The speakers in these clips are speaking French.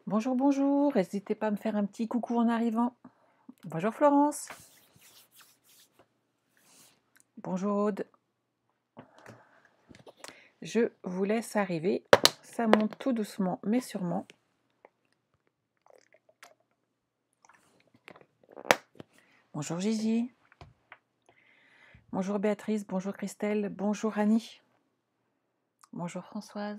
Bonjour, bonjour, n'hésitez pas à me faire un petit coucou en arrivant. Bonjour Florence. Bonjour Aude. Je vous laisse arriver. Ça monte tout doucement mais sûrement. Bonjour Gigi. Bonjour Béatrice, bonjour Christelle, bonjour Annie. Bonjour Françoise.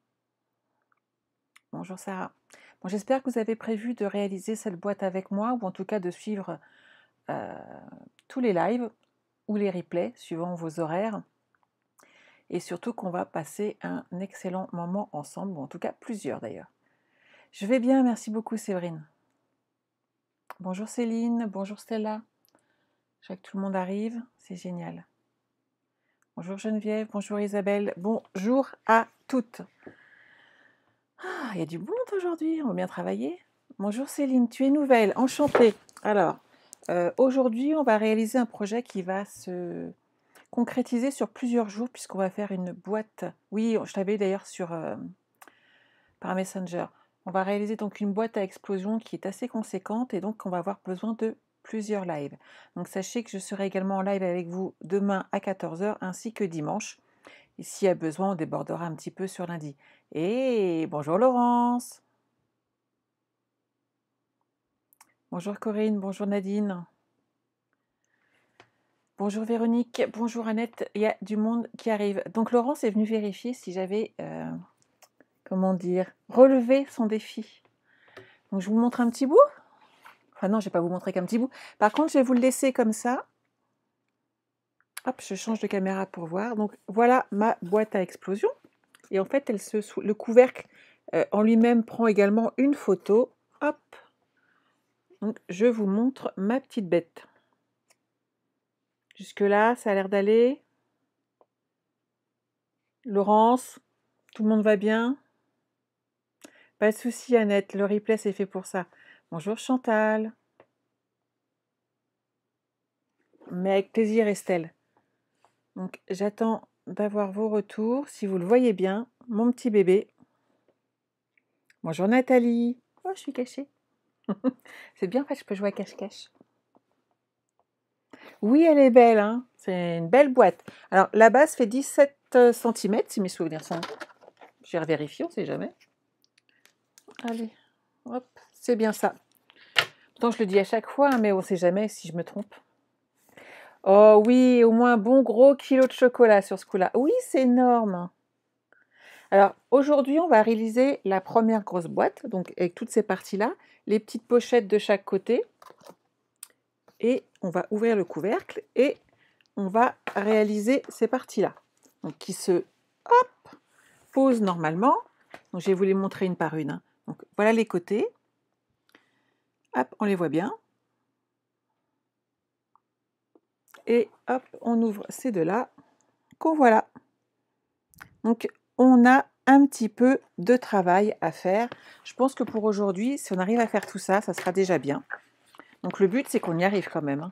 Bonjour Sarah. Bon, j'espère que vous avez prévu de réaliser cette boîte avec moi ou en tout cas de suivre tous les lives ou les replays suivant vos horaires. Et surtout qu'on va passer un excellent moment ensemble, ou en tout cas plusieurs d'ailleurs. Je vais bien, merci beaucoup Séverine. Bonjour Céline, bonjour Stella. Je vois que tout le monde arrive, c'est génial. Bonjour Geneviève, bonjour Isabelle, bonjour à toutes. Ah, il y a du monde aujourd'hui, on va bien travailler. Bonjour Céline, tu es nouvelle, enchantée. Alors, aujourd'hui, on va réaliser un projet qui va se concrétiser sur plusieurs jours, puisqu'on va faire une boîte. Oui, je t'avais d'ailleurs par Messenger. On va réaliser donc une boîte à explosion qui est assez conséquente et donc on va avoir besoin de plusieurs lives. Donc sachez que je serai également en live avec vous demain à 14h ainsi que dimanche. Et s'il y a besoin, on débordera un petit peu sur lundi. Et bonjour Laurence. Bonjour Corinne, bonjour Nadine. Bonjour Véronique, bonjour Annette, il y a du monde qui arrive. Donc Laurence est venue vérifier si j'avais, comment dire, relevé son défi. Donc je vous montre un petit bout. Enfin non, je ne vais pas vous montrer qu'un petit bout. Par contre, je vais vous le laisser comme ça. Hop, je change de caméra pour voir. Donc voilà ma boîte à explosion. Et en fait, le couvercle en lui-même prend également une photo. Hop. Donc je vous montre ma petite bête. Jusque-là, ça a l'air d'aller. Laurence, tout le monde va bien? Pas de souci, Annette. Le replay, c'est fait pour ça. Bonjour Chantal. Mais avec plaisir, Estelle. Donc j'attends d'avoir vos retours. Si vous le voyez bien, mon petit bébé. Bonjour Nathalie. Oh, je suis cachée. C'est bien, en fait, je peux jouer à cache-cache. Oui, elle est belle, hein. C'est une belle boîte. Alors, la base fait 17 cm, si mes souvenirs sont... Je vais revérifier, on ne sait jamais. Allez, hop, c'est bien ça. Pourtant, je le dis à chaque fois, hein, mais on ne sait jamais si je me trompe. Oh oui, au moins un bon gros kilo de chocolat sur ce coup-là. Oui, c'est énorme. Alors, aujourd'hui, on va réaliser la première grosse boîte, donc avec toutes ces parties-là, les petites pochettes de chaque côté. Et on va ouvrir le couvercle et on va réaliser ces parties-là. Donc, qui se posent normalement. Donc, je vais vous les montrer une par une. Donc, voilà les côtés. Hop, on les voit bien. Et hop, on ouvre ces deux-là. Qu'on voilà. Donc, on a un petit peu de travail à faire. Je pense que pour aujourd'hui, si on arrive à faire tout ça, ça sera déjà bien. Donc, le but, c'est qu'on y arrive quand même.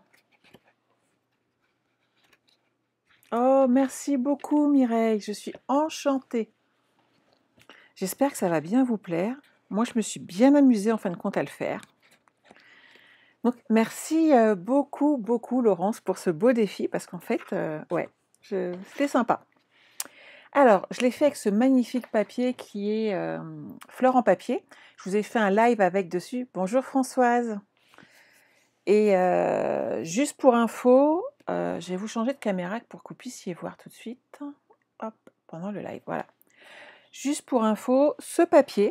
Oh, merci beaucoup Mireille, je suis enchantée. J'espère que ça va bien vous plaire. Moi, je me suis bien amusée en fin de compte à le faire. Donc, merci beaucoup, beaucoup Laurence pour ce beau défi parce qu'en fait, ouais, c'était sympa. Alors, je l'ai fait avec ce magnifique papier qui est fleur en papier. Je vous ai fait un live avec dessus. Bonjour Françoise. Et juste pour info, je vais vous changer de caméra pour que vous puissiez voir tout de suite. Hop, pendant le live, voilà. Juste pour info, ce papier,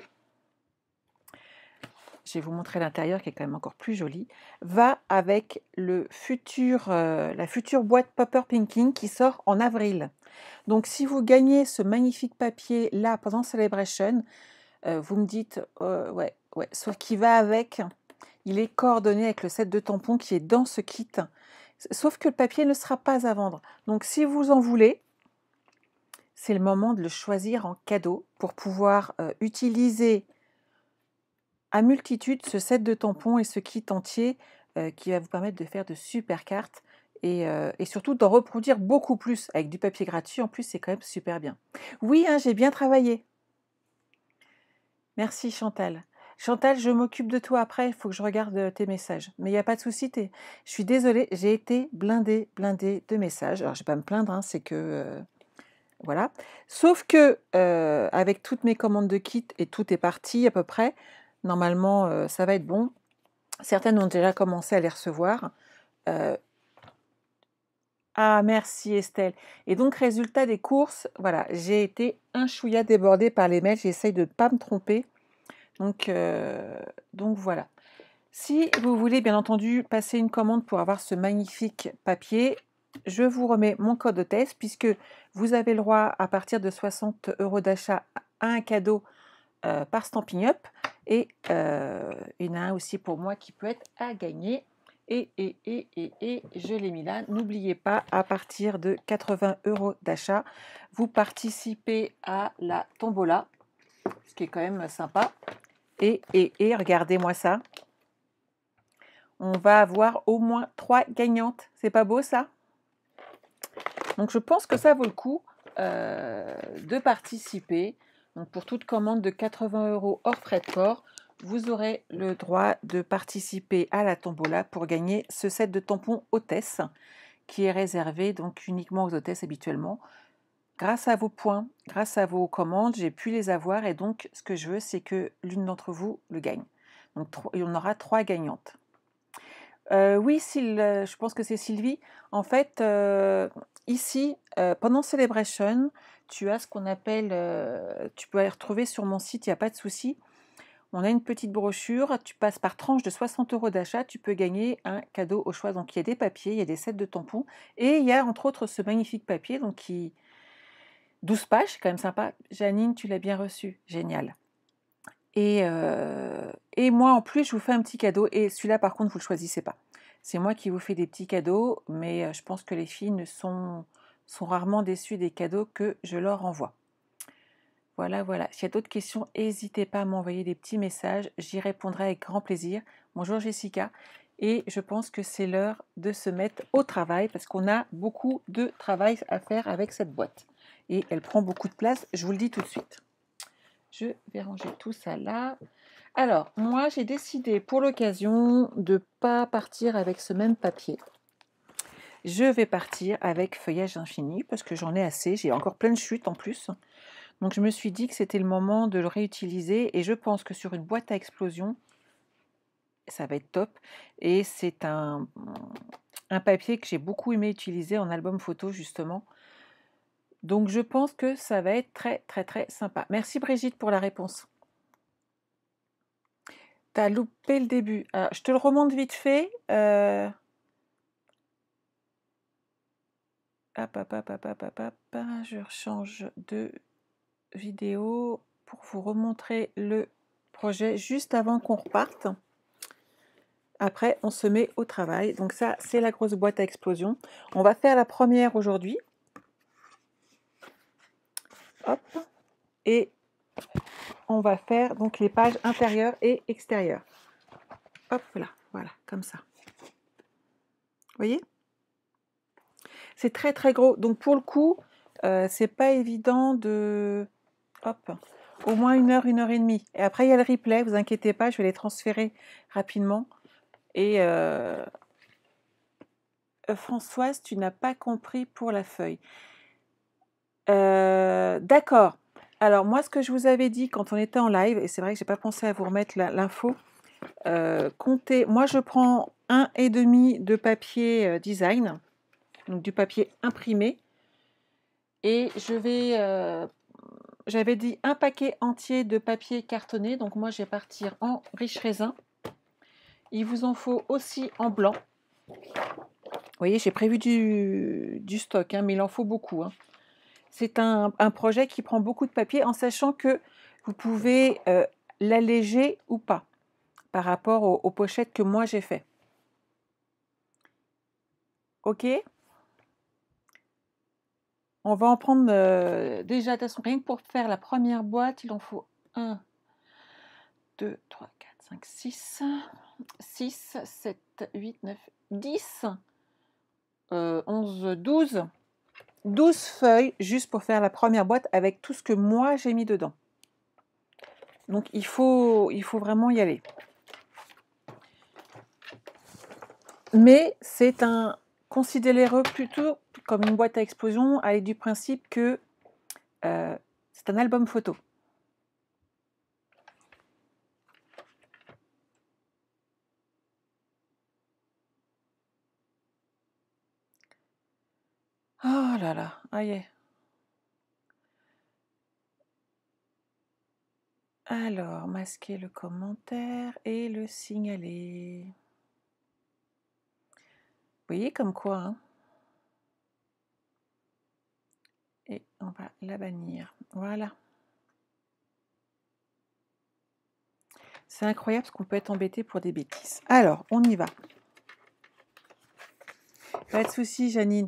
je vais vous montrer l'intérieur qui est quand même encore plus joli, va avec la future boîte Popper Pinking qui sort en avril. Donc si vous gagnez ce magnifique papier là pendant Celebration, vous me dites ouais, sauf qu'il va avec, il est coordonné avec le set de tampons qui est dans ce kit, sauf que le papier ne sera pas à vendre. Donc si vous en voulez, c'est le moment de le choisir en cadeau pour pouvoir utiliser à multitude ce set de tampons et ce kit entier qui va vous permettre de faire de super cartes et surtout d'en reproduire beaucoup plus avec du papier gratuit. En plus, c'est quand même super bien. Oui, hein, j'ai bien travaillé. Merci Chantal. Chantal, je m'occupe de toi après, il faut que je regarde tes messages. Mais il n'y a pas de souci, je suis désolée, j'ai été blindée de messages. Alors, je ne vais pas me plaindre, hein, c'est que... voilà. Sauf que, avec toutes mes commandes de kits et tout est parti à peu près, normalement, ça va être bon. Certaines ont déjà commencé à les recevoir. Ah, merci Estelle. Et donc, résultat des courses, voilà, j'ai été un chouïa débordée par les mails. J'essaye de ne pas me tromper. Donc voilà. Si vous voulez bien entendu passer une commande pour avoir ce magnifique papier, je vous remets mon code hôtesse puisque vous avez le droit à partir de 60 € d'achat à un cadeau par Stampin' Up et il y en a un aussi pour moi qui peut être à gagner. Et je l'ai mis là. N'oubliez pas, à partir de 80 € d'achat, vous participez à la tombola, ce qui est quand même sympa. Et regardez-moi ça. On va avoir au moins 3 gagnantes. C'est pas beau ça? Donc je pense que ça vaut le coup de participer. Donc pour toute commande de 80 € hors frais de port, vous aurez le droit de participer à la tombola pour gagner ce set de tampons hôtesse qui est réservé donc uniquement aux hôtesses habituellement. Grâce à vos points, grâce à vos commandes, j'ai pu les avoir et donc ce que je veux, c'est que l'une d'entre vous le gagne. Donc il y en aura 3 gagnantes. Oui, je pense que c'est Sylvie. En fait, ici, pendant Celebration, tu as ce qu'on appelle, tu peux aller retrouver sur mon site, il n'y a pas de souci. On a une petite brochure, tu passes par tranche de 60 € d'achat, tu peux gagner un cadeau au choix. Donc il y a des papiers, il y a des sets de tampons et il y a entre autres ce magnifique papier, donc 12 pages, c'est quand même sympa. Janine, tu l'as bien reçu, génial. Et moi, en plus, je vous fais un petit cadeau. Et celui-là, par contre, vous ne le choisissez pas. C'est moi qui vous fais des petits cadeaux, mais je pense que les filles sont rarement déçues des cadeaux que je leur envoie. Voilà, voilà. S'il y a d'autres questions, n'hésitez pas à m'envoyer des petits messages. J'y répondrai avec grand plaisir. Bonjour Jessica. Et je pense que c'est l'heure de se mettre au travail parce qu'on a beaucoup de travail à faire avec cette boîte. Et elle prend beaucoup de place, je vous le dis tout de suite. Je vais ranger tout ça là. Alors, moi, j'ai décidé pour l'occasion de ne pas partir avec ce même papier. Je vais partir avec Feuillage Infini parce que j'en ai assez. J'ai encore plein de chutes en plus. Donc, je me suis dit que c'était le moment de le réutiliser. Et je pense que sur une boîte à explosion, ça va être top. Et c'est un papier que j'ai beaucoup aimé utiliser en album photo, justement. Donc, je pense que ça va être très, très, très sympa. Merci Brigitte pour la réponse. T'as loupé le début. Alors, je te le remonte vite fait. Je change de vidéo pour vous remontrer le projet juste avant qu'on reparte. Après, on se met au travail. Donc ça, c'est la grosse boîte à explosion. On va faire la première aujourd'hui. Hop. Et on va faire donc les pages intérieures et extérieures. Hop là, voilà, comme ça. Vous voyez? C'est très très gros. Donc pour le coup, c'est pas évident de... Hop, au moins 1 heure, 1 heure et demie. Et après, il y a le replay, vous inquiétez pas, je vais les transférer rapidement. Et Françoise, tu n'as pas compris pour la feuille. D'accord. Alors moi, ce que je vous avais dit quand on était en live, et c'est vrai que j'ai pas pensé à vous remettre l'info, comptez, moi je prends 1,5 de papier design, donc du papier imprimé, et je vais, j'avais dit un paquet entier de papier cartonné, donc moi je vais partir en riche raisin. Il vous en faut aussi en blanc. Vous voyez, j'ai prévu du stock, hein, mais il en faut beaucoup. Hein. C'est un projet qui prend beaucoup de papier en sachant que vous pouvez l'alléger ou pas par rapport aux pochettes que moi j'ai fait. Ok? On va en prendre déjà, de toute façon, rien que pour faire la première boîte, il en faut 1, 2, 3, 4, 5, 6, 6, 7, 8, 9, 10, 11, 12. 12 feuilles juste pour faire la première boîte avec tout ce que moi j'ai mis dedans. Donc il faut vraiment y aller. Mais c'est un... Considérez-le plutôt comme une boîte à explosion, aller du principe que c'est un album photo. Oh là là, aïe. Alors, masquer le commentaire et le signaler. Vous voyez comme quoi, hein? Et on va la bannir. Voilà. C'est incroyable ce qu'on peut être embêté pour des bêtises. Alors, on y va. Pas de souci, Janine.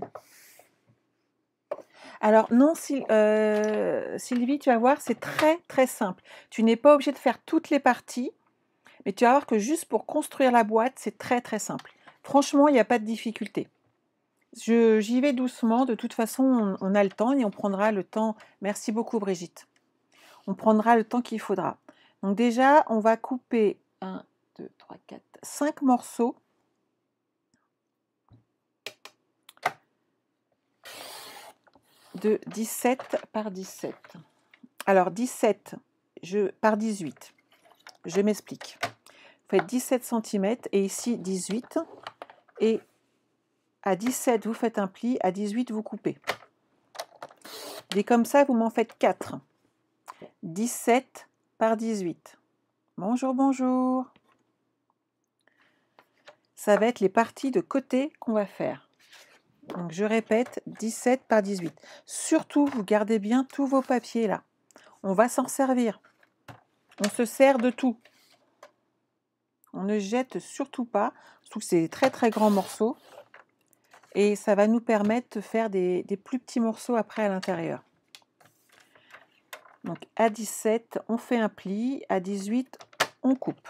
Alors, non, Sylvie, tu vas voir, c'est très, très simple. Tu n'es pas obligé de faire toutes les parties, mais tu vas voir que juste pour construire la boîte, c'est très, très simple. Franchement, il n'y a pas de difficulté. J'y vais doucement. De toute façon, on a le temps et on prendra le temps. Merci beaucoup, Brigitte. On prendra le temps qu'il faudra. Donc déjà, on va couper 1, 2, 3, 4, 5 morceaux. De 17 par 17. Alors 17 par 18. Je m'explique. Vous faites 17 cm et ici 18. Et à 17, vous faites un pli. À 18, vous coupez. Et comme ça, vous m'en faites 4. 17 par 18. Bonjour, bonjour. Ça va être les parties de côté qu'on va faire. Donc je répète, 17 par 18. Surtout, vous gardez bien tous vos papiers là. On va s'en servir. On se sert de tout. On ne jette surtout pas, surtout que c'est des très très grands morceaux. Et ça va nous permettre de faire des plus petits morceaux après à l'intérieur. Donc à 17, on fait un pli. À 18, on coupe.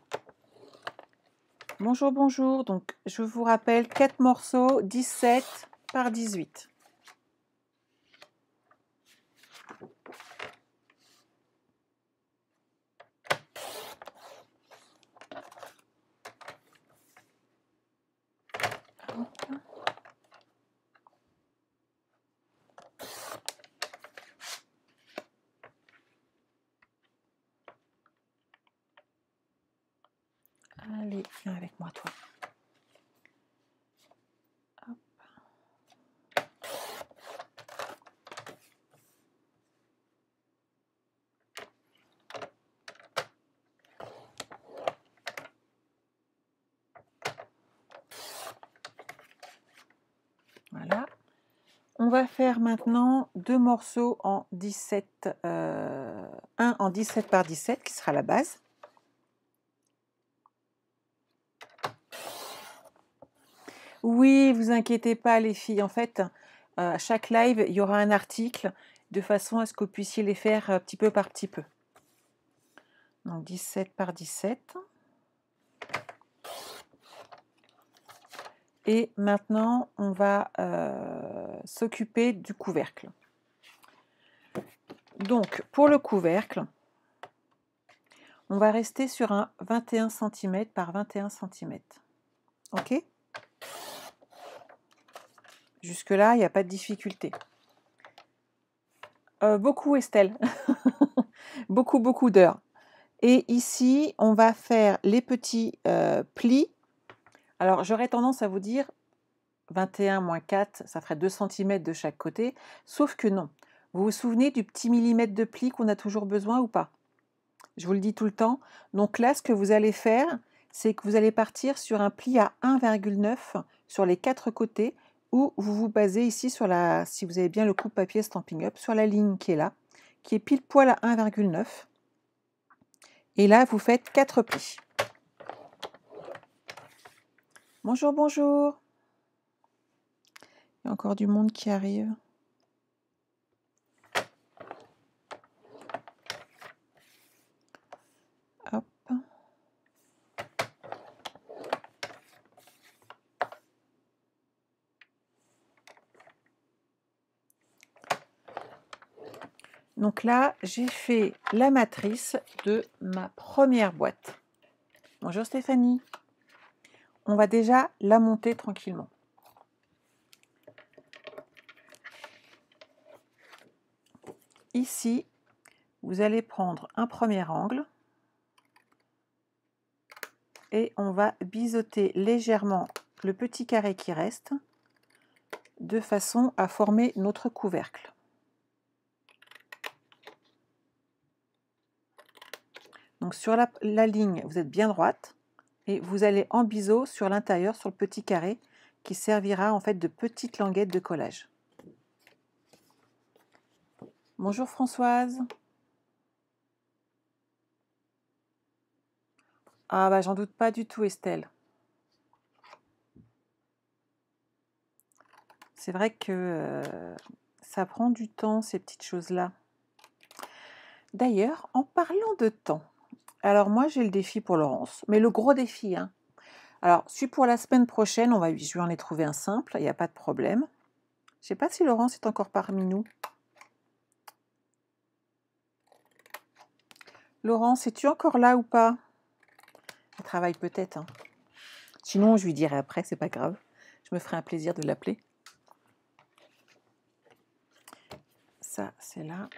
Bonjour, bonjour. Donc je vous rappelle, 4 morceaux, 17 par 18. Allez, viens avec moi, toi. Hop. Voilà. On va faire maintenant 2 morceaux en 17, un en 17 par 17 qui sera la base. Oui, vous inquiétez pas les filles. En fait, à chaque live, il y aura un article de façon à ce que vous puissiez les faire petit peu par petit peu. Donc 17 par 17. Et maintenant, on va s'occuper du couvercle. Donc, pour le couvercle, on va rester sur un 21 cm par 21 cm. OK? Jusque-là, il n'y a pas de difficulté. Beaucoup, Estelle. Beaucoup, beaucoup d'heures. Et ici, on va faire les petits plis. Alors, j'aurais tendance à vous dire 21 moins 4, ça ferait 2 cm de chaque côté. Sauf que non. Vous vous souvenez du petit millimètre de pli qu'on a toujours besoin ou pas? Je vous le dis tout le temps. Donc là, ce que vous allez faire, c'est que vous allez partir sur un pli à 1,9 sur les 4 côtés, ou vous vous basez ici sur la, si vous avez bien le coupe-papier Stampin' Up, sur la ligne qui est là, qui est pile poil à 1,9. Et là, vous faites 4 plis. Bonjour, bonjour. Il y a encore du monde qui arrive. Hop. Donc là, j'ai fait la matrice de ma première boîte. Bonjour Stéphanie. On va déjà la monter tranquillement. Ici, vous allez prendre un premier angle et on va biseauter légèrement le petit carré qui reste de façon à former notre couvercle. Donc sur la ligne, vous êtes bien droite et vous allez en biseau sur l'intérieur, sur le petit carré qui servira en fait de petite languette de collage. Bonjour Françoise. Ah bah j'en doute pas du tout Estelle. C'est vrai que ça prend du temps ces petites choses-là. D'ailleurs, en parlant de temps, alors moi j'ai le défi pour Laurence, mais le gros défi, hein. Alors, celui pour la semaine prochaine, je vais en ai trouvé un simple, il n'y a pas de problème. Je ne sais pas si Laurence est encore parmi nous. Laurence, es-tu encore là ou pas? Elle travaille peut-être, hein. Sinon, je lui dirai après, c'est pas grave. Je me ferai un plaisir de l'appeler. Ça, c'est là.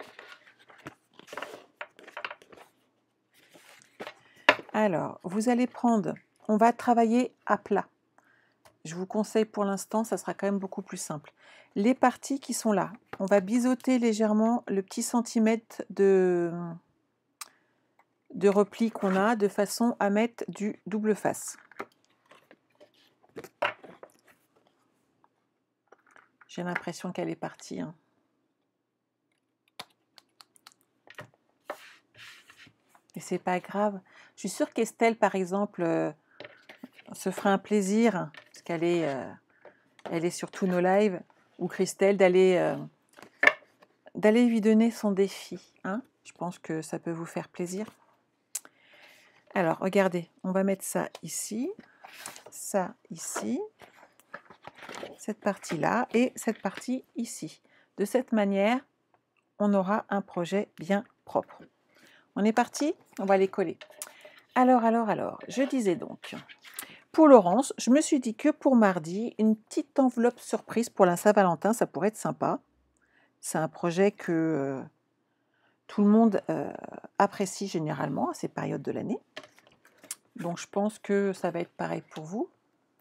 Alors, vous allez prendre, on va travailler à plat. Je vous conseille pour l'instant, ça sera quand même beaucoup plus simple. Les parties qui sont là, on va biseauter légèrement le petit centimètre de repli qu'on a de façon à mettre du double face. J'ai l'impression qu'elle est partie, hein. Et c'est pas grave. Je suis sûre qu'Estelle, par exemple, se fera un plaisir, parce qu'elle est, elle est sur tous nos lives, ou Christelle, d'aller lui donner son défi, hein. Je pense que ça peut vous faire plaisir. Alors, regardez, on va mettre ça ici, cette partie-là, et cette partie ici. De cette manière, on aura un projet bien propre. On est parti? On va les coller. Alors, je disais donc, pour Laurence, je me suis dit que pour mardi, une petite enveloppe surprise pour la Saint-Valentin, ça pourrait être sympa. C'est un projet que tout le monde apprécie généralement à ces périodes de l'année. Donc je pense que ça va être pareil pour vous.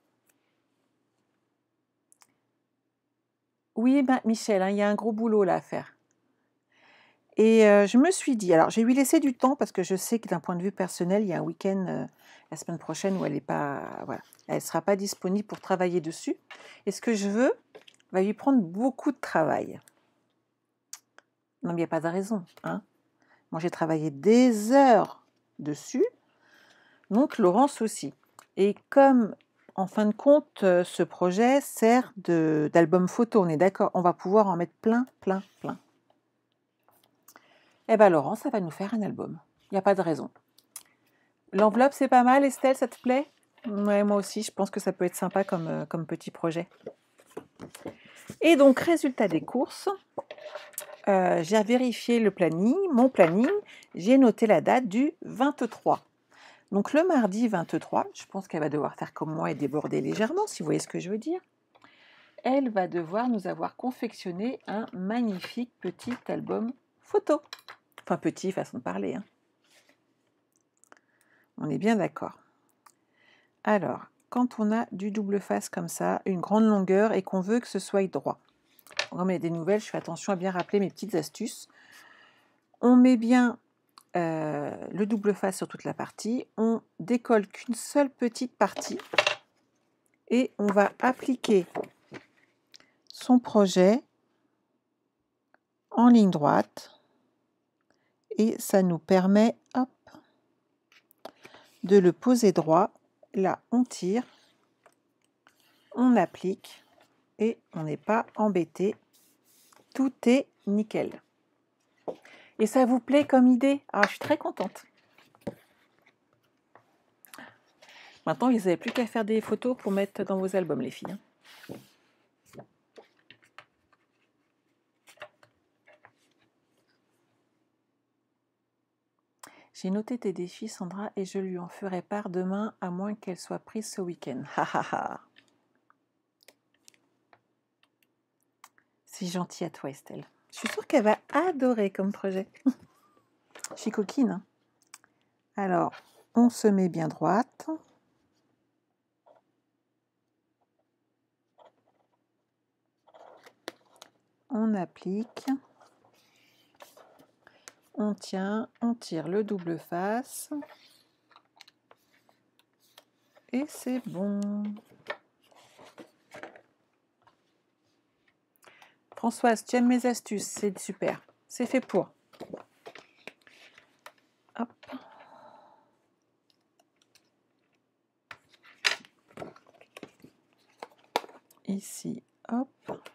Oui, ben, Michel, hein, il y a un gros boulot là à faire. Et je me suis dit, alors j'ai lui laissé du temps parce que je sais que d'un point de vue personnel, il y a un week-end la semaine prochaine où elle est pas, voilà, elle sera pas disponible pour travailler dessus. Et ce que je veux va lui prendre beaucoup de travail. Non, mais il n'y a pas de raison, hein. Moi, j'ai travaillé des heures dessus, donc Laurence aussi. Et comme, en fin de compte, ce projet sert d'album photo, on est d'accord, on va pouvoir en mettre plein. Eh bien, Laurence, ça va nous faire un album. Il n'y a pas de raison. L'enveloppe, c'est pas mal, Estelle, ça te plaît? Ouais, moi aussi, je pense que ça peut être sympa comme petit projet. Et donc, résultat des courses, j'ai vérifié le planning, mon planning, j'ai noté la date du 23. Donc le mardi 23, je pense qu'elle va devoir faire comme moi et déborder légèrement, si vous voyez ce que je veux dire. Elle va devoir nous avoir confectionné un magnifique petit album photo. Enfin petit, façon de parler, hein. On est bien d'accord. Alors, quand on a du double face comme ça, une grande longueur et qu'on veut que ce soit droit. Quand il y a des nouvelles, je fais attention à bien rappeler mes petites astuces. On met bien le double face sur toute la partie. On décolle qu'une seule petite partie et on va appliquer son projet en ligne droite et ça nous permet, hop, de le poser droit. Là, on tire, on applique et on n'est pas embêté. Tout est nickel. Et ça vous plaît comme idée? Ah, je suis très contente. Maintenant, vous n'avez plus qu'à faire des photos pour mettre dans vos albums, les filles. J'ai noté tes défis, Sandra, et je lui en ferai part demain, à moins qu'elle soit prise ce week-end. Ha ha ha. C'est gentil à toi, Estelle. Je suis sûre qu'elle va adorer comme projet. Je suis coquine. Hein. Alors, on se met bien droite. On applique. On tient, on tire le double face. Et c'est bon. Françoise, tu aimes mes astuces, c'est super. C'est fait pour. Hop. Ici, hop.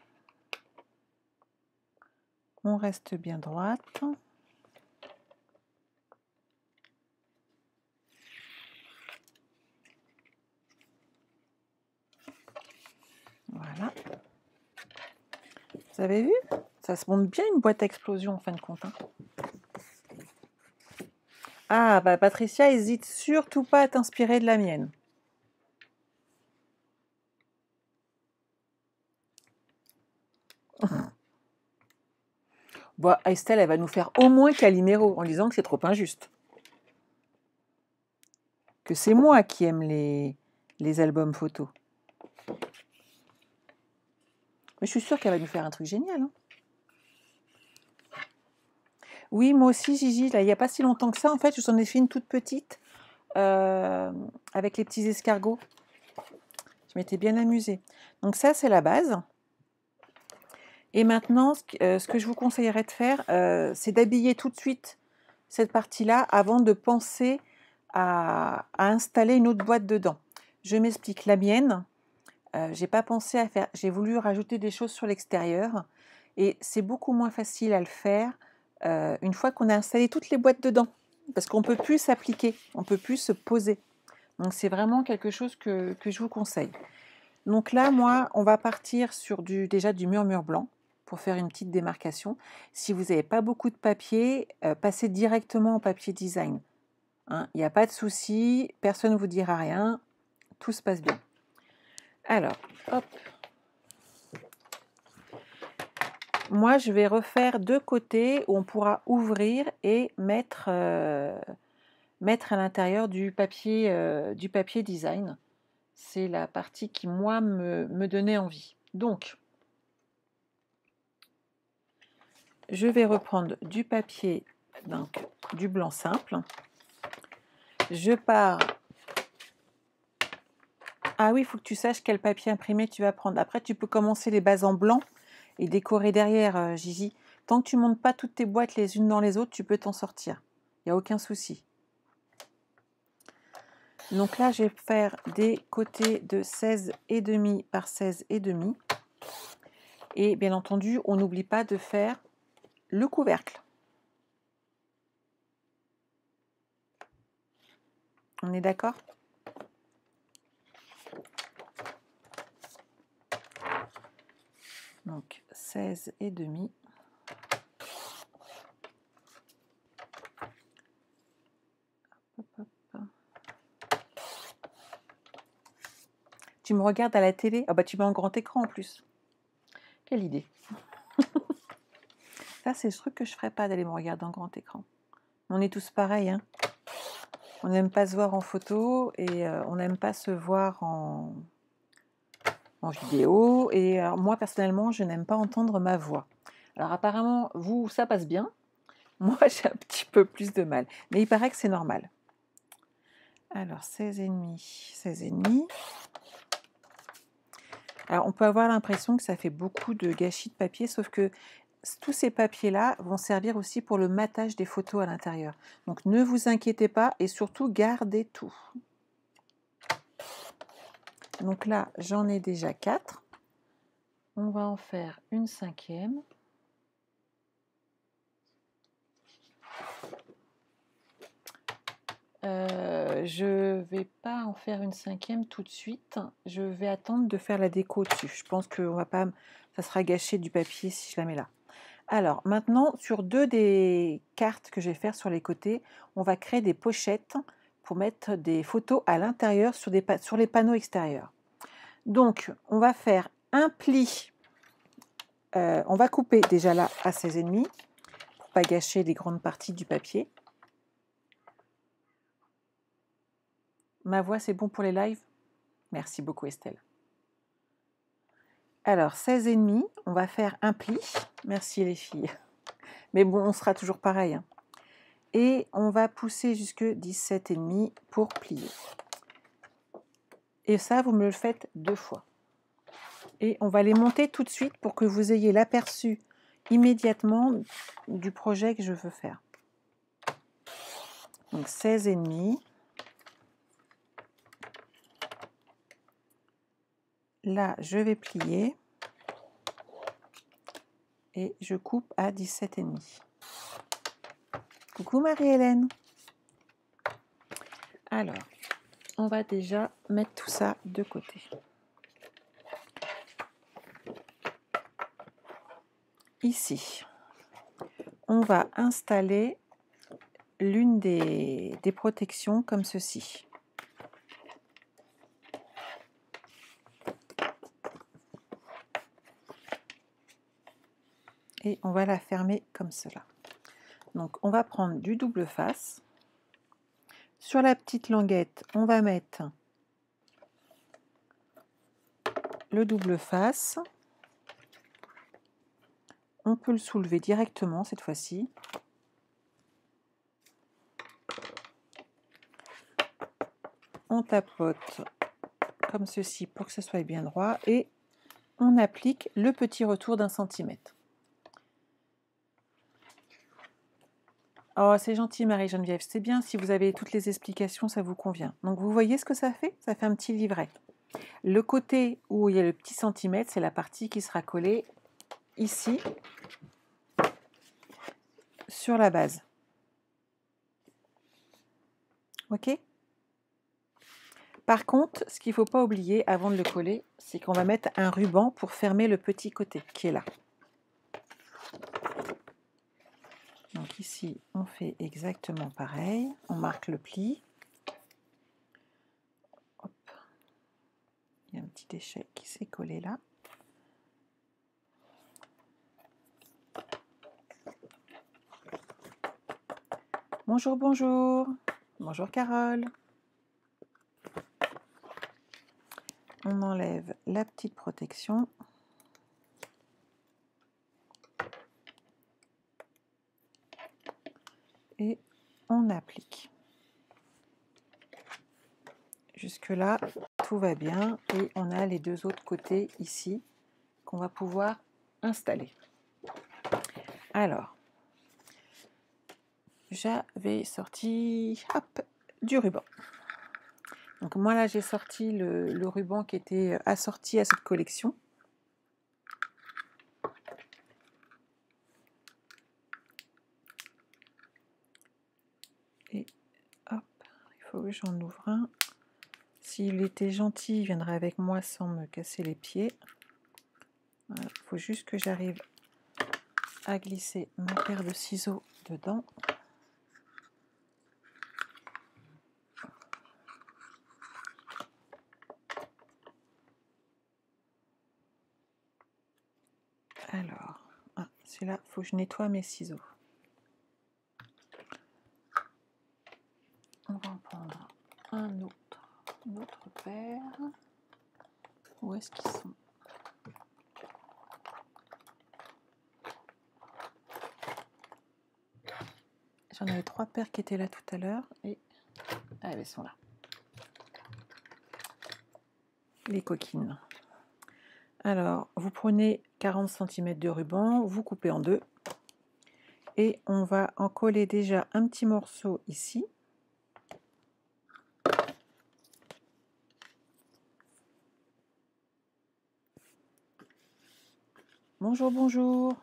On reste bien droite. Voilà. Vous avez vu? Ça se monte bien une boîte à explosion en fin de compte. Hein. Ah, bah Patricia, hésite surtout pas à t'inspirer de la mienne. Bon, Estelle, elle va nous faire au moins Calimero en disant que c'est trop injuste. Que c'est moi qui aime les albums photos. Mais je suis sûre qu'elle va nous faire un truc génial. Hein. Oui, moi aussi, Gigi, là, il n'y a pas si longtemps que ça, en fait, je vous en ai fait une toute petite avec les petits escargots. Je m'étais bien amusée. Donc ça, c'est la base. Et maintenant, ce que je vous conseillerais de faire, c'est d'habiller tout de suite cette partie-là avant de penser à installer une autre boîte dedans. Je m'explique. La mienne, j'ai pas pensé à faire. J'ai voulu rajouter des choses sur l'extérieur et c'est beaucoup moins facile à le faire une fois qu'on a installé toutes les boîtes dedans, parce qu'on peut plus s'appliquer, on peut plus se poser. Donc c'est vraiment quelque chose que je vous conseille. Donc là, moi, on va partir sur déjà du murmure blanc pour faire une petite démarcation. Si vous n'avez pas beaucoup de papier, passez directement au papier design. Hein, il n'y a pas de souci, personne ne vous dira rien, tout se passe bien. Alors, hop. Moi, je vais refaire deux côtés où on pourra ouvrir et mettre à l'intérieur du papier design. C'est la partie qui, moi, me donnait envie. Donc, je vais reprendre du papier, donc du blanc simple. Je pars... Ah oui, il faut que tu saches quel papier imprimé tu vas prendre. Après, tu peux commencer les bases en blanc et décorer derrière, Gigi. Tant que tu ne montes pas toutes tes boîtes les unes dans les autres, tu peux t'en sortir. Il n'y a aucun souci. Donc là, je vais faire des côtés de 16,5 par 16,5. Et bien entendu, on n'oublie pas de faire le couvercle. On est d'accord? Donc 16,5. Hop, hop, hop. Tu me regardes à la télé? Ah bah tu mets en grand écran en plus. Quelle idée. Ça, c'est le truc que je ne ferais pas d'aller me regarder en grand écran. On est tous pareils. Hein. On n'aime pas se voir en photo et on n'aime pas se voir en vidéo. Et alors, moi, personnellement, je n'aime pas entendre ma voix. Alors apparemment, vous, ça passe bien. Moi, j'ai un petit peu plus de mal. Mais il paraît que c'est normal. Alors, 16,5, 16,5. Alors, on peut avoir l'impression que ça fait beaucoup de gâchis de papier, sauf que tous ces papiers-là vont servir aussi pour le matage des photos à l'intérieur. Donc, ne vous inquiétez pas et surtout, gardez tout. Donc là, j'en ai déjà 4. On va en faire une 5e. Je ne vais pas en faire une 5e tout de suite. Je vais attendre de faire la déco dessus. Je pense que ça sera gâché du papier si je la mets là. Alors, maintenant, sur 2 des cartes que je vais faire sur les côtés, on va créer des pochettes pour mettre des photos à l'intérieur sur les panneaux extérieurs. Donc, on va faire un pli, on va couper déjà là à 16,5 pour pas gâcher les grandes parties du papier. Ma voix, c'est bon pour les lives? Merci beaucoup Estelle. Alors, 16,5, on va faire un pli. Merci les filles. Mais bon, on sera toujours pareil, hein. Et on va pousser jusque 17,5 pour plier. Et ça, vous me le faites 2 fois. Et on va les monter tout de suite pour que vous ayez l'aperçu immédiatement du projet que je veux faire. Donc 16,5. Là, je vais plier. Et je coupe à 17,5. Coucou Marie-Hélène. Alors, on va déjà mettre tout ça de côté. Ici, on va installer l'une des protections comme ceci. Et on va la fermer comme cela. Donc, on va prendre du double face. Sur la petite languette, on va mettre le double face. On peut le soulever directement cette fois-ci. On tapote comme ceci pour que ce soit bien droit et on applique le petit retour d'1 centimètre. Oh, c'est gentil Marie-Geneviève, c'est bien si vous avez toutes les explications, ça vous convient. Donc vous voyez ce que ça fait? Ça fait un petit livret. Le côté où il y a le petit centimètre, c'est la partie qui sera collée ici, sur la base. Ok? Par contre, ce qu'il ne faut pas oublier avant de le coller, c'est qu'on va mettre un ruban pour fermer le petit côté qui est là. Donc ici, on fait exactement pareil. On marque le pli. Hop. Il y a un petit déchet qui s'est collé là. Bonjour, bonjour. Bonjour Carole. On enlève la petite protection. Et on applique. Jusque-là, tout va bien. Et on a les 2 autres côtés ici qu'on va pouvoir installer. Alors, j'avais sorti du ruban. Donc moi là, j'ai sorti le ruban qui était assorti à cette collection. Et hop, il faut que j'en ouvre un. S'il était gentil, il viendrait avec moi sans me casser les pieds. Il faut juste que j'arrive à glisser ma paire de ciseaux dedans. Alors, celui-là, il faut que je nettoie mes ciseaux. On va en prendre une autre paire. Où est-ce qu'ils sont? J'en avais 3 paires qui étaient là tout à l'heure et elles sont là. Les coquines. Alors, vous prenez 40 cm de ruban, vous coupez en 2 et on va en coller déjà un petit morceau ici. Bonjour, bonjour.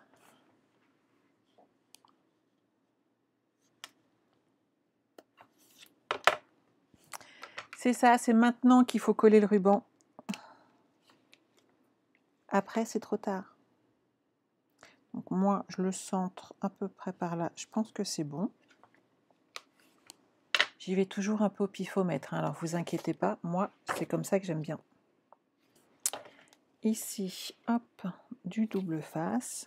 C'est ça, c'est maintenant qu'il faut coller le ruban. Après, c'est trop tard. Donc Donc moi, je le centre à peu près par là. Je pense que c'est bon. J'y vais toujours un peu au pifomètre, hein, alors vous inquiétez pas, moi, c'est comme ça que j'aime bien. Ici, hop, du double face.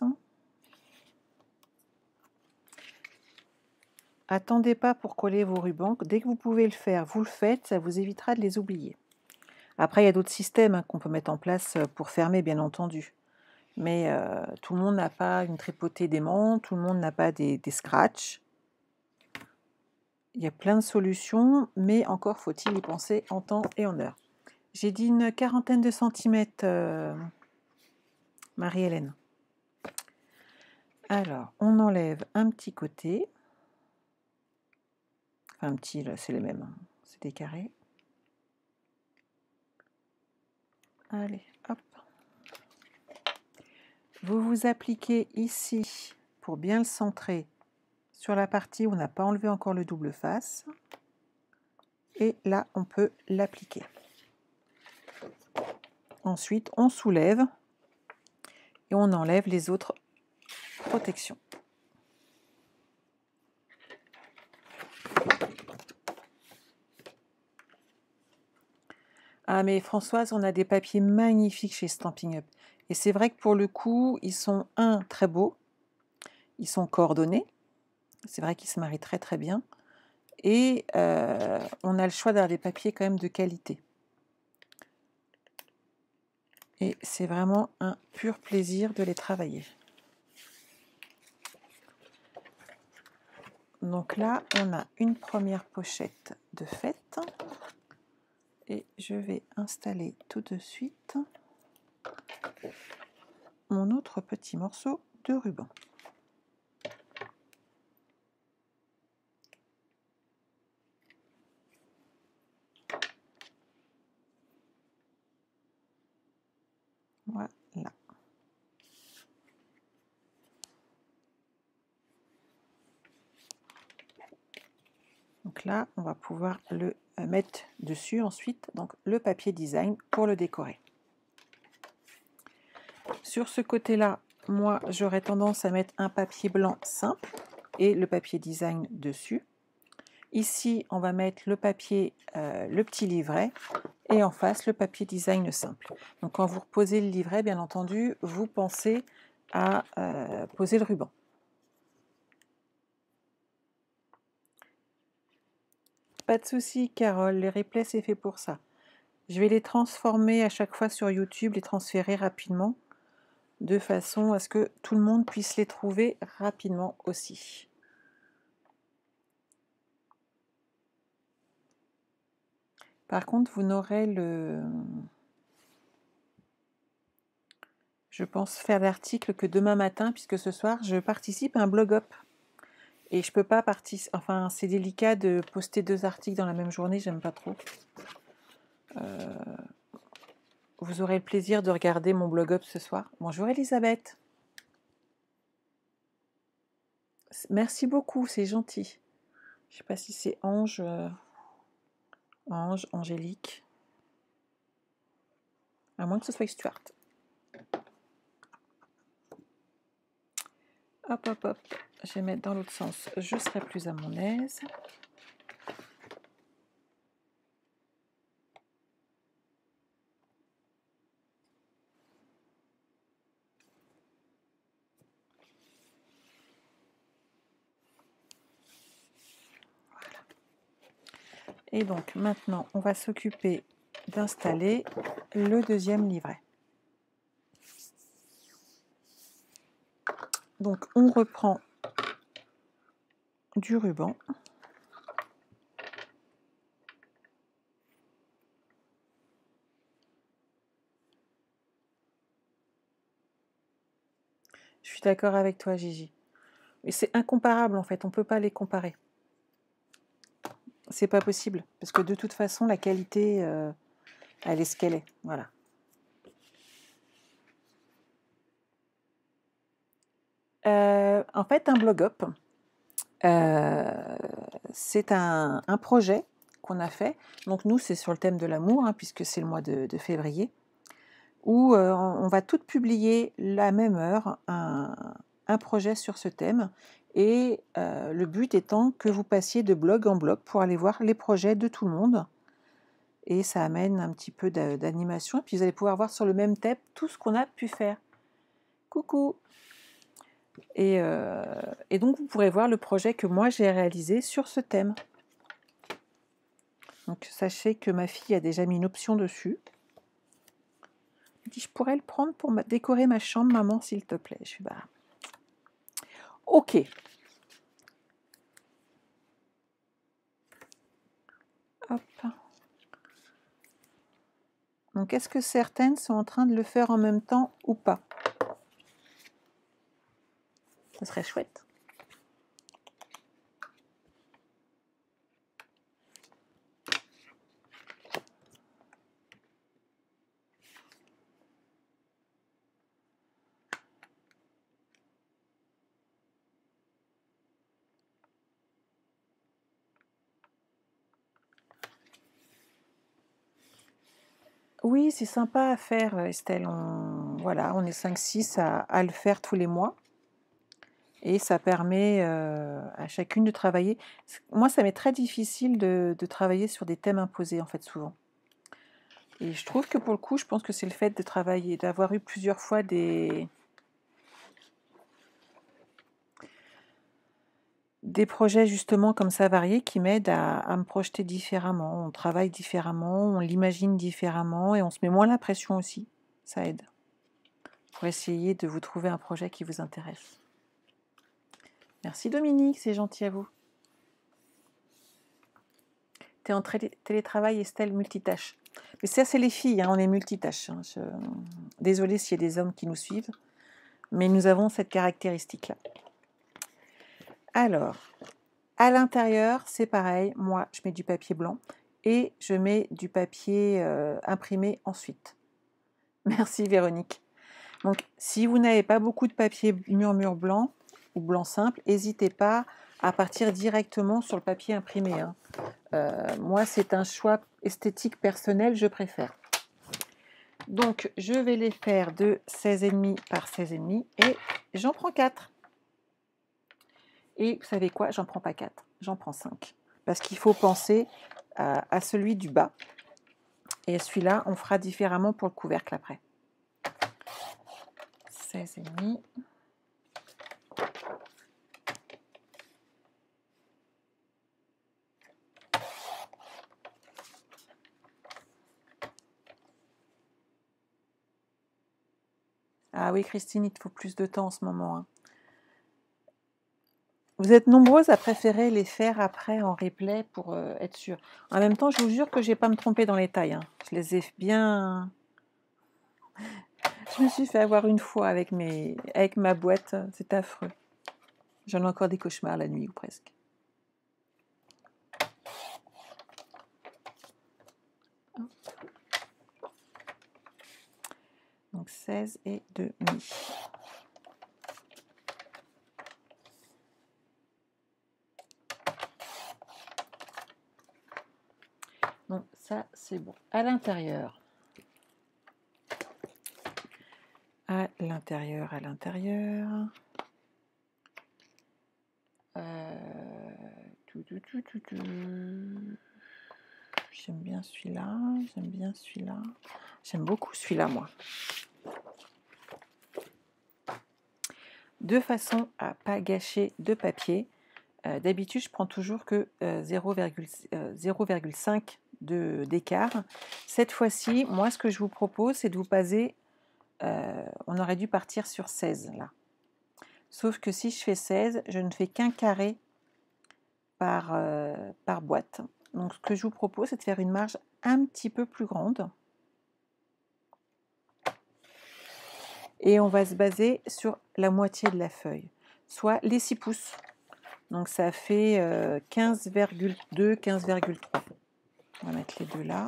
Attendez pas pour coller vos rubans. Dès que vous pouvez le faire, vous le faites, ça vous évitera de les oublier. Après, il y a d'autres systèmes qu'on peut mettre en place pour fermer, bien entendu. Mais tout le monde n'a pas une tripotée d'aimants, tout le monde n'a pas des scratchs. Il y a plein de solutions, mais encore faut-il y penser en temps et en heure. J'ai dit une quarantaine de centimètres, Marie-Hélène. Alors, on enlève un petit côté. Enfin, un petit, là, c'est les mêmes. Hein. C'est des carrés. Allez, hop. Vous vous appliquez ici, pour bien le centrer, sur la partie où on n'a pas enlevé encore le double face. Et là, on peut l'appliquer. Ensuite, on soulève et on enlève les autres protections. Ah mais Françoise, on a des papiers magnifiques chez Stampin' Up. Et c'est vrai que pour le coup, ils sont, très beaux. Ils sont coordonnés. C'est vrai qu'ils se marient très très bien. Et on a le choix d'avoir des papiers quand même de qualité. Et c'est vraiment un pur plaisir de les travailler. Donc là, on a une première pochette de fête. Et je vais installer tout de suite mon autre petit morceau de ruban. Voilà. Donc là, on va pouvoir le mettre dessus ensuite, donc le papier design pour le décorer. Sur ce côté-là, moi, j'aurais tendance à mettre un papier blanc simple et le papier design dessus. Ici, on va mettre le papier, le petit livret, et en face, le papier design simple. Donc quand vous reposez le livret, bien entendu, vous pensez à poser le ruban. Pas de souci, Carole, les replays, c'est fait pour ça. Je vais les transformer à chaque fois sur YouTube, les transférer rapidement, de façon à ce que tout le monde puisse les trouver rapidement aussi. Par contre, vous n'aurez je pense faire l'article que demain matin, puisque ce soir, je participe à un blog-up. Et je peux pas participer, enfin, c'est délicat de poster 2 articles dans la même journée, j'aime pas trop. Vous aurez le plaisir de regarder mon blog-up ce soir. Bonjour Elisabeth. Merci beaucoup, c'est gentil. Je sais pas si c'est Ange, Ange, Angélique. À moins que ce soit Stuart. Hop, hop, hop. Je vais mettre dans l'autre sens. Je serai plus à mon aise. Voilà. Et donc maintenant, on va s'occuper d'installer le deuxième livret. Donc on reprend du ruban. Je suis d'accord avec toi, Gigi. Mais c'est incomparable en fait, on ne peut pas les comparer. C'est pas possible, parce que de toute façon, la qualité, elle est ce qu'elle est. Voilà. En fait, un blog-up, c'est un projet qu'on a fait. Donc nous, c'est sur le thème de l'amour, hein, puisque c'est le mois de février, où on va toutes publier la même heure un projet sur ce thème. Et le but étant que vous passiez de blog en blog pour aller voir les projets de tout le monde. Et ça amène un petit peu d'animation. Et puis vous allez pouvoir voir sur le même thème tout ce qu'on a pu faire. Coucou! Et donc vous pourrez voir le projet que moi j'ai réalisé sur ce thème. Donc sachez que ma fille a déjà mis une option dessus. Elle dit, je pourrais le prendre pour décorer ma chambre, maman, s'il te plaît. Je suis bah, ok. Hop. Donc est-ce que certaines sont en train de le faire en même temps ou pas? Ce serait chouette. Oui, c'est sympa à faire, Estelle. Voilà, on est 5-6 à le faire tous les mois. Et ça permet à chacune de travailler. Moi, ça m'est très difficile de travailler sur des thèmes imposés, en fait, souvent. Et je trouve que pour le coup, je pense que c'est le fait de travailler, d'avoir eu plusieurs fois des projets justement comme ça variés qui m'aident à me projeter différemment. On travaille différemment, on l'imagine différemment et on se met moins la pression aussi. Ça aide pour essayer de vous trouver un projet qui vous intéresse. Merci Dominique, c'est gentil à vous. Tu es en télétravail, Estelle, multitâche. Mais ça, c'est les filles, hein, on est multitâche. Hein. Désolée s'il y a des hommes qui nous suivent, mais nous avons cette caractéristique-là. Alors, à l'intérieur, c'est pareil. Moi, je mets du papier blanc et je mets du papier imprimé ensuite. Merci Véronique. Donc, si vous n'avez pas beaucoup de papier murmure blanc ou blanc simple, n'hésitez pas à partir directement sur le papier imprimé. Hein. Moi, c'est un choix esthétique personnel, je préfère. Donc, je vais les faire de 16,5 par 16,5 et j'en prends 4. Et vous savez quoi? J'en prends pas 4, j'en prends 5. Parce qu'il faut penser à celui du bas. Et celui-là, on fera différemment pour le couvercle après. 16,5. Ah oui, Christine, il te faut plus de temps en ce moment. Hein. Vous êtes nombreuses à préférer les faire après en replay pour être sûre. En même temps, je vous jure que je n'ai pas me tromper dans les tailles. Hein. Je les ai bien... Je me suis fait avoir une fois avec ma boîte. C'est affreux. J'en ai encore des cauchemars la nuit ou presque. Donc 16,5. Donc ça, c'est bon. À l'intérieur. À l'intérieur. J'aime bien celui-là. J'aime beaucoup celui-là, moi. De façon à ne pas gâcher de papier. D'habitude, je prends toujours que 0,5 d'écart. Cette fois-ci, moi, ce que je vous propose, c'est de vous passer... on aurait dû partir sur 16, là. Sauf que si je fais 16, je ne fais qu'un carré par boîte. Donc, ce que je vous propose, c'est de faire une marge un petit peu plus grande. Et on va se baser sur la moitié de la feuille, soit les 6 pouces. Donc, ça fait 15,2, 15,3. On va mettre les deux là.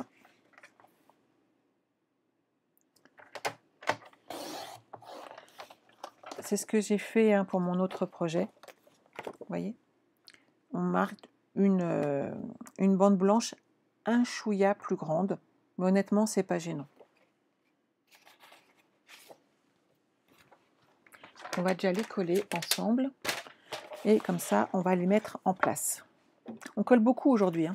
C'est ce que j'ai fait hein, pour mon autre projet. Vous voyez, on marque une bande blanche un chouïa plus grande, mais honnêtement, c'est pas gênant. on va déjà les coller ensemble. Et comme ça, on va les mettre en place. On colle beaucoup aujourd'hui, hein.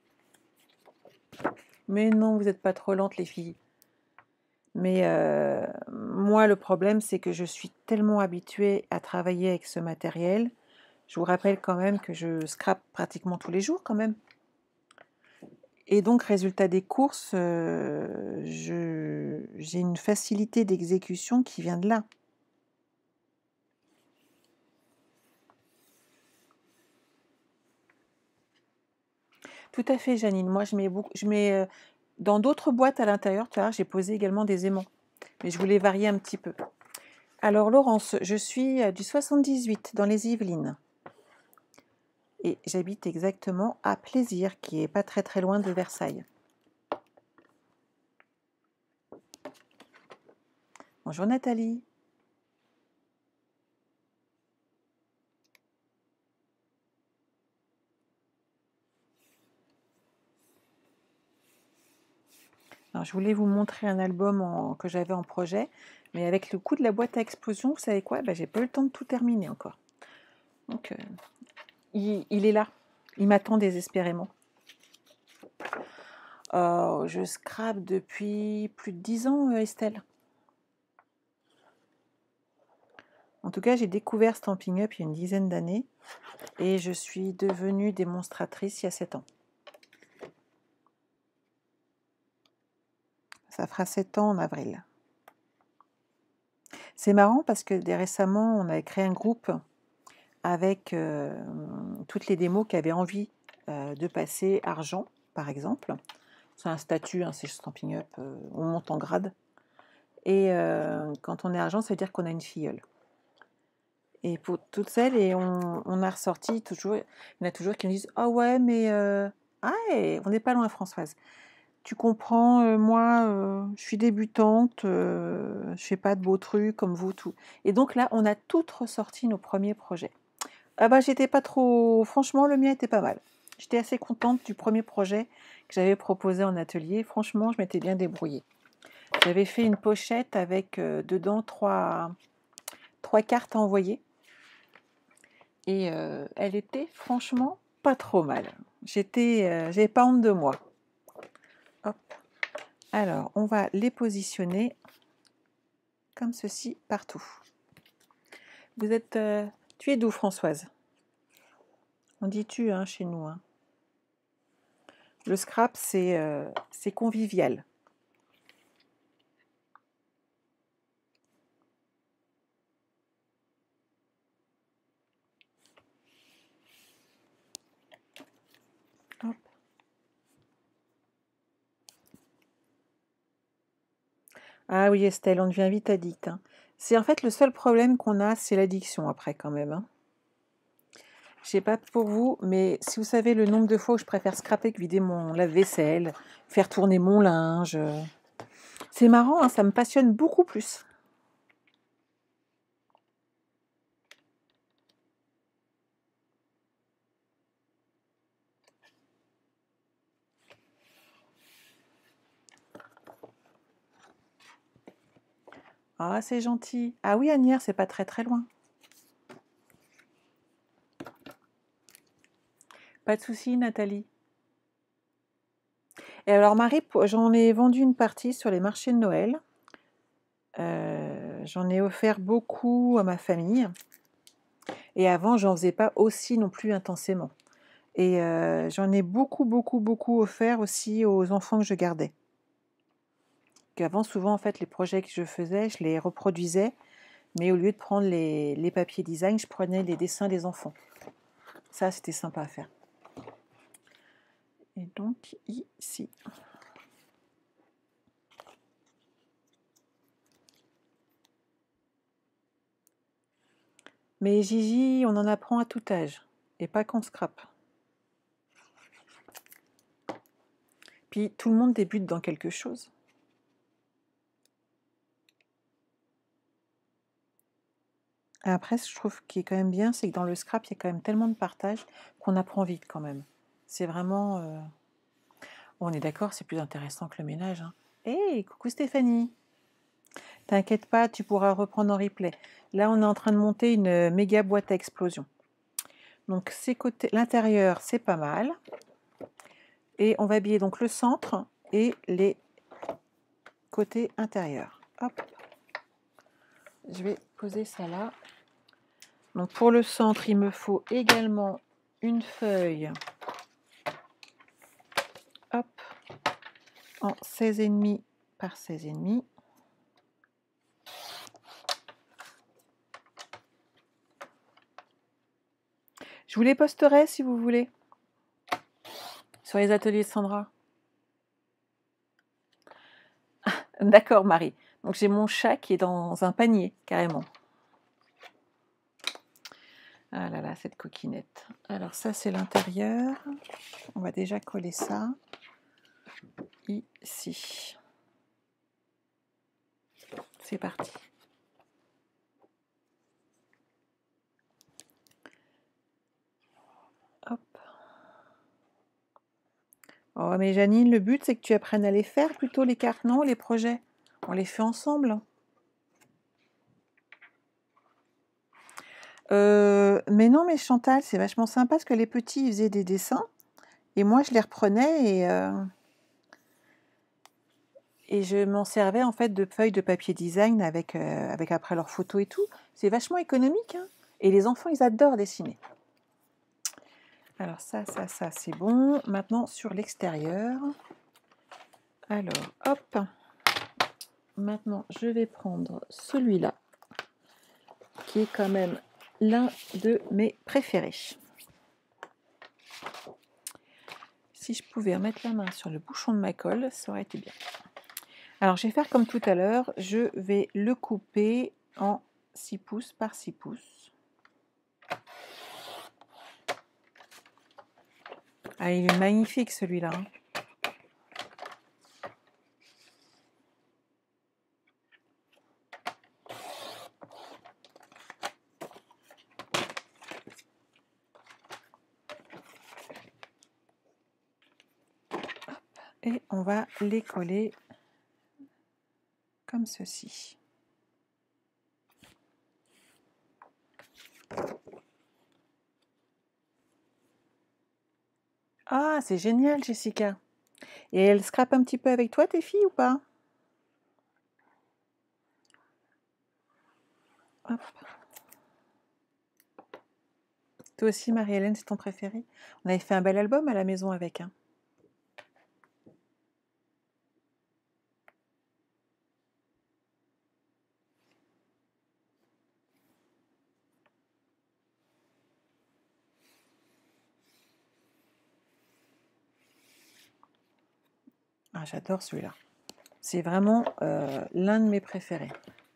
Mais non, vous n'êtes pas trop lentes les filles. Mais moi, le problème, c'est que je suis tellement habituée à travailler avec ce matériel. Je vous rappelle quand même que je scrape pratiquement tous les jours quand même. Et donc, résultat des courses, j'ai une facilité d'exécution qui vient de là. Tout à fait, Janine. Moi, je mets dans d'autres boîtes à l'intérieur, tu vois, j'ai posé également des aimants. Mais je voulais varier un petit peu. Alors, Laurence, je suis du 78 dans les Yvelines. Et j'habite exactement à Plaisir, qui est pas très très loin de Versailles. Bonjour Nathalie. Alors, je voulais vous montrer un album que j'avais en projet, mais avec le coup de la boîte à explosion, vous savez quoi, j'ai pas eu le temps de tout terminer encore. Donc, il est là, il m'attend désespérément. Je scrape depuis plus de 10 ans, Estelle. En tout cas, j'ai découvert Stampin' Up il y a une dizaine d'années et je suis devenue démonstratrice il y a 7 ans. Ça fera 7 ans en avril. C'est marrant parce que récemment, on avait créé un groupe avec toutes les démos qui avaient envie de passer argent, par exemple. C'est un statut, hein, c'est Stampin' Up, on monte en grade. Et quand on est argent, ça veut dire qu'on a une filleule. Et pour toutes celles, et on a ressorti toujours, il y en a toujours qui me disent « Ah ouais, mais on n'est pas loin, Françoise. Tu comprends, moi, je suis débutante, je fais pas de beaux trucs comme vous, tout. » Et donc là, on a toutes ressorti nos premiers projets. Ah bah, j'étais pas trop... Franchement, le mien était pas mal. J'étais assez contente du premier projet que j'avais proposé en atelier. Franchement, je m'étais bien débrouillée. J'avais fait une pochette avec dedans trois cartes à envoyer. Et elle était franchement pas trop mal. J'avais pas honte de moi. Hop. Alors, on va les positionner comme ceci partout. Vous êtes... tu es d'où, Françoise? On dit tu, hein, chez nous. Hein. Le scrap, c'est convivial. Hop. Ah oui, Estelle, on devient vite addict. Hein. C'est en fait le seul problème qu'on a, c'est l'addiction après quand même. Hein. Je sais pas pour vous, mais si vous savez le nombre de fois où je préfère scraper que vider mon lave-vaisselle, faire tourner mon linge, c'est marrant, hein, ça me passionne beaucoup plus. Ah, c'est gentil. Ah oui, Agnières, c'est pas très très loin. Pas de souci, Nathalie. Et alors, Marie, j'en ai vendu une partie sur les marchés de Noël. J'en ai offert beaucoup à ma famille. Et avant, j'en faisais pas aussi non plus intensément. Et j'en ai beaucoup offert aussi aux enfants que je gardais. Qu'avant, souvent, en fait, les projets que je faisais, je les reproduisais, mais au lieu de prendre les papiers design, je prenais les dessins des enfants. Ça, c'était sympa à faire. Et donc, ici. Mais Gigi, on en apprend à tout âge, et pas qu'on scrape. Puis, tout le monde débute dans quelque chose. Après, je trouve qu'il est quand même bien, c'est que dans le scrap, il y a quand même tellement de partage qu'on apprend vite quand même. C'est vraiment... On est d'accord, c'est plus intéressant que le ménage. Hein. Hey, coucou Stéphanie. T'inquiète pas, tu pourras reprendre en replay. Là, on est en train de monter une méga boîte à explosion. Donc, l'intérieur, c'est pas mal. Et on va habiller donc le centre et les côtés intérieurs. Hop. Je vais poser ça là. Donc, pour le centre, il me faut également une feuille. Hop. En 16,5 par 16,5. Je vous les posterai si vous voulez sur les ateliers de Sandra. D'accord, Marie. Donc j'ai mon chat qui est dans un panier, carrément. Ah là là, cette coquinette. Alors ça, c'est l'intérieur. On va déjà coller ça ici. C'est parti. Hop. Oh, mais Janine, le but, c'est que tu apprennes à les faire plutôt, les cartes, non, les projets. On les fait ensemble. Mais non, mais Chantal, c'est vachement sympa parce que les petits, ils faisaient des dessins. Et moi, je les reprenais et je m'en servais en fait de feuilles de papier design avec après leurs photos et tout. C'est vachement économique. Hein, et les enfants, ils adorent dessiner. Alors ça, c'est bon. Maintenant, sur l'extérieur. Alors, hop. Maintenant, je vais prendre celui-là, qui est quand même l'un de mes préférés. Si je pouvais remettre la main sur le bouchon de ma colle, ça aurait été bien. Alors, je vais faire comme tout à l'heure. Je vais le couper en 6 pouces par 6 pouces. Ah, il est magnifique celui-là. Hein. Et on va les coller comme ceci. Ah, c'est génial, Jessica. Et elles scrapent un petit peu avec toi, tes filles, ou pas? Hop. Toi aussi, Marie-Hélène, c'est ton préféré? On avait fait un bel album à la maison avec. Hein. Ah, j'adore celui-là. C'est vraiment l'un de mes préférés.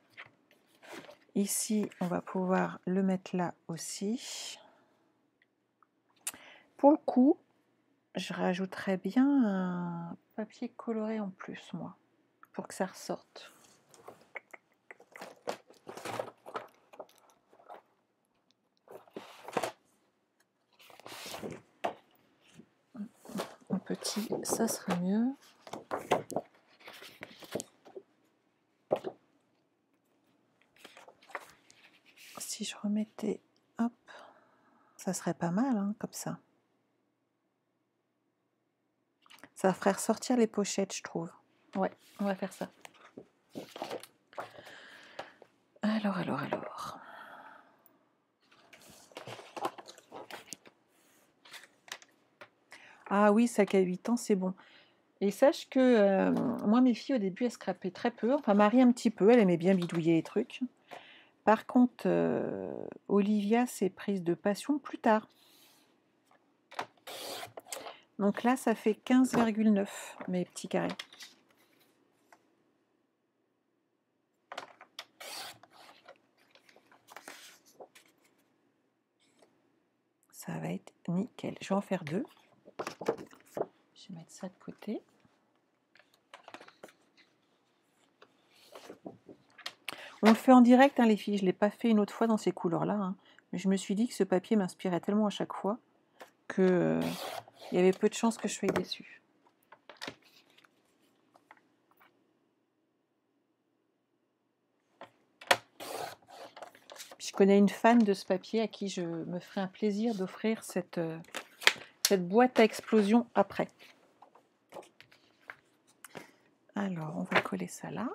Ici, on va pouvoir le mettre là aussi. Pour le coup, je rajouterais bien un papier coloré en plus, moi, pour que ça ressorte. Un petit, ça serait mieux. Si je remettais, hop, ça serait pas mal, hein, comme ça. Ça ferait ressortir les pochettes, je trouve. Ouais, on va faire ça. Alors. Ah oui, ça qu'à 8 ans, c'est bon. Et sache que moi, mes filles, au début, elles scrapaient très peu. Enfin, Marie, un petit peu. Elle aimait bien bidouiller les trucs. Par contre, Olivia s'est prise de passion plus tard. Donc là, ça fait 15,9, mes petits carrés. Ça va être nickel. Je vais en faire 2. Je vais mettre ça de côté. On le fait en direct, hein, les filles. Je ne l'ai pas fait une autre fois dans ces couleurs-là. Hein. Mais je me suis dit que ce papier m'inspirait tellement à chaque fois que il y avait peu de chances que je sois déçue. connais une fan de ce papier à qui je me ferai un plaisir d'offrir cette boîte à explosion après. Alors, on va coller ça là.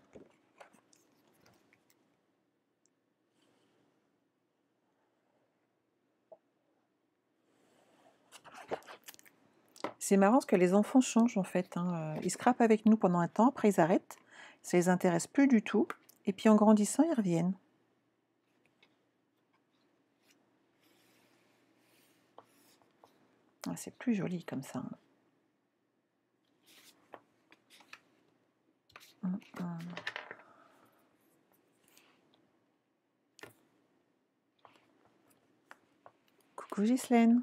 C'est marrant parce que les enfants changent en fait, hein. Ils scrapent avec nous pendant un temps, après ils arrêtent. Ça les intéresse plus du tout. Et puis en grandissant, ils reviennent. Ah, c'est plus joli comme ça. Coucou Ghislaine.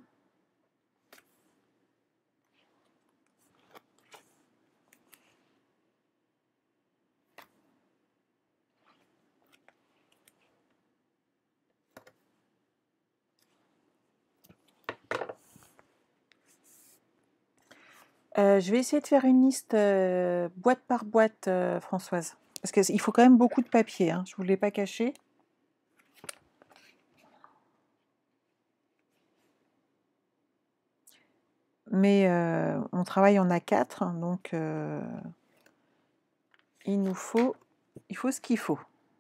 Je vais essayer de faire une liste boîte par boîte, Françoise. Parce qu'il faut quand même beaucoup de papier, hein. Je ne vous l'ai pas caché. Mais on travaille en A4, hein, donc il faut ce qu'il faut.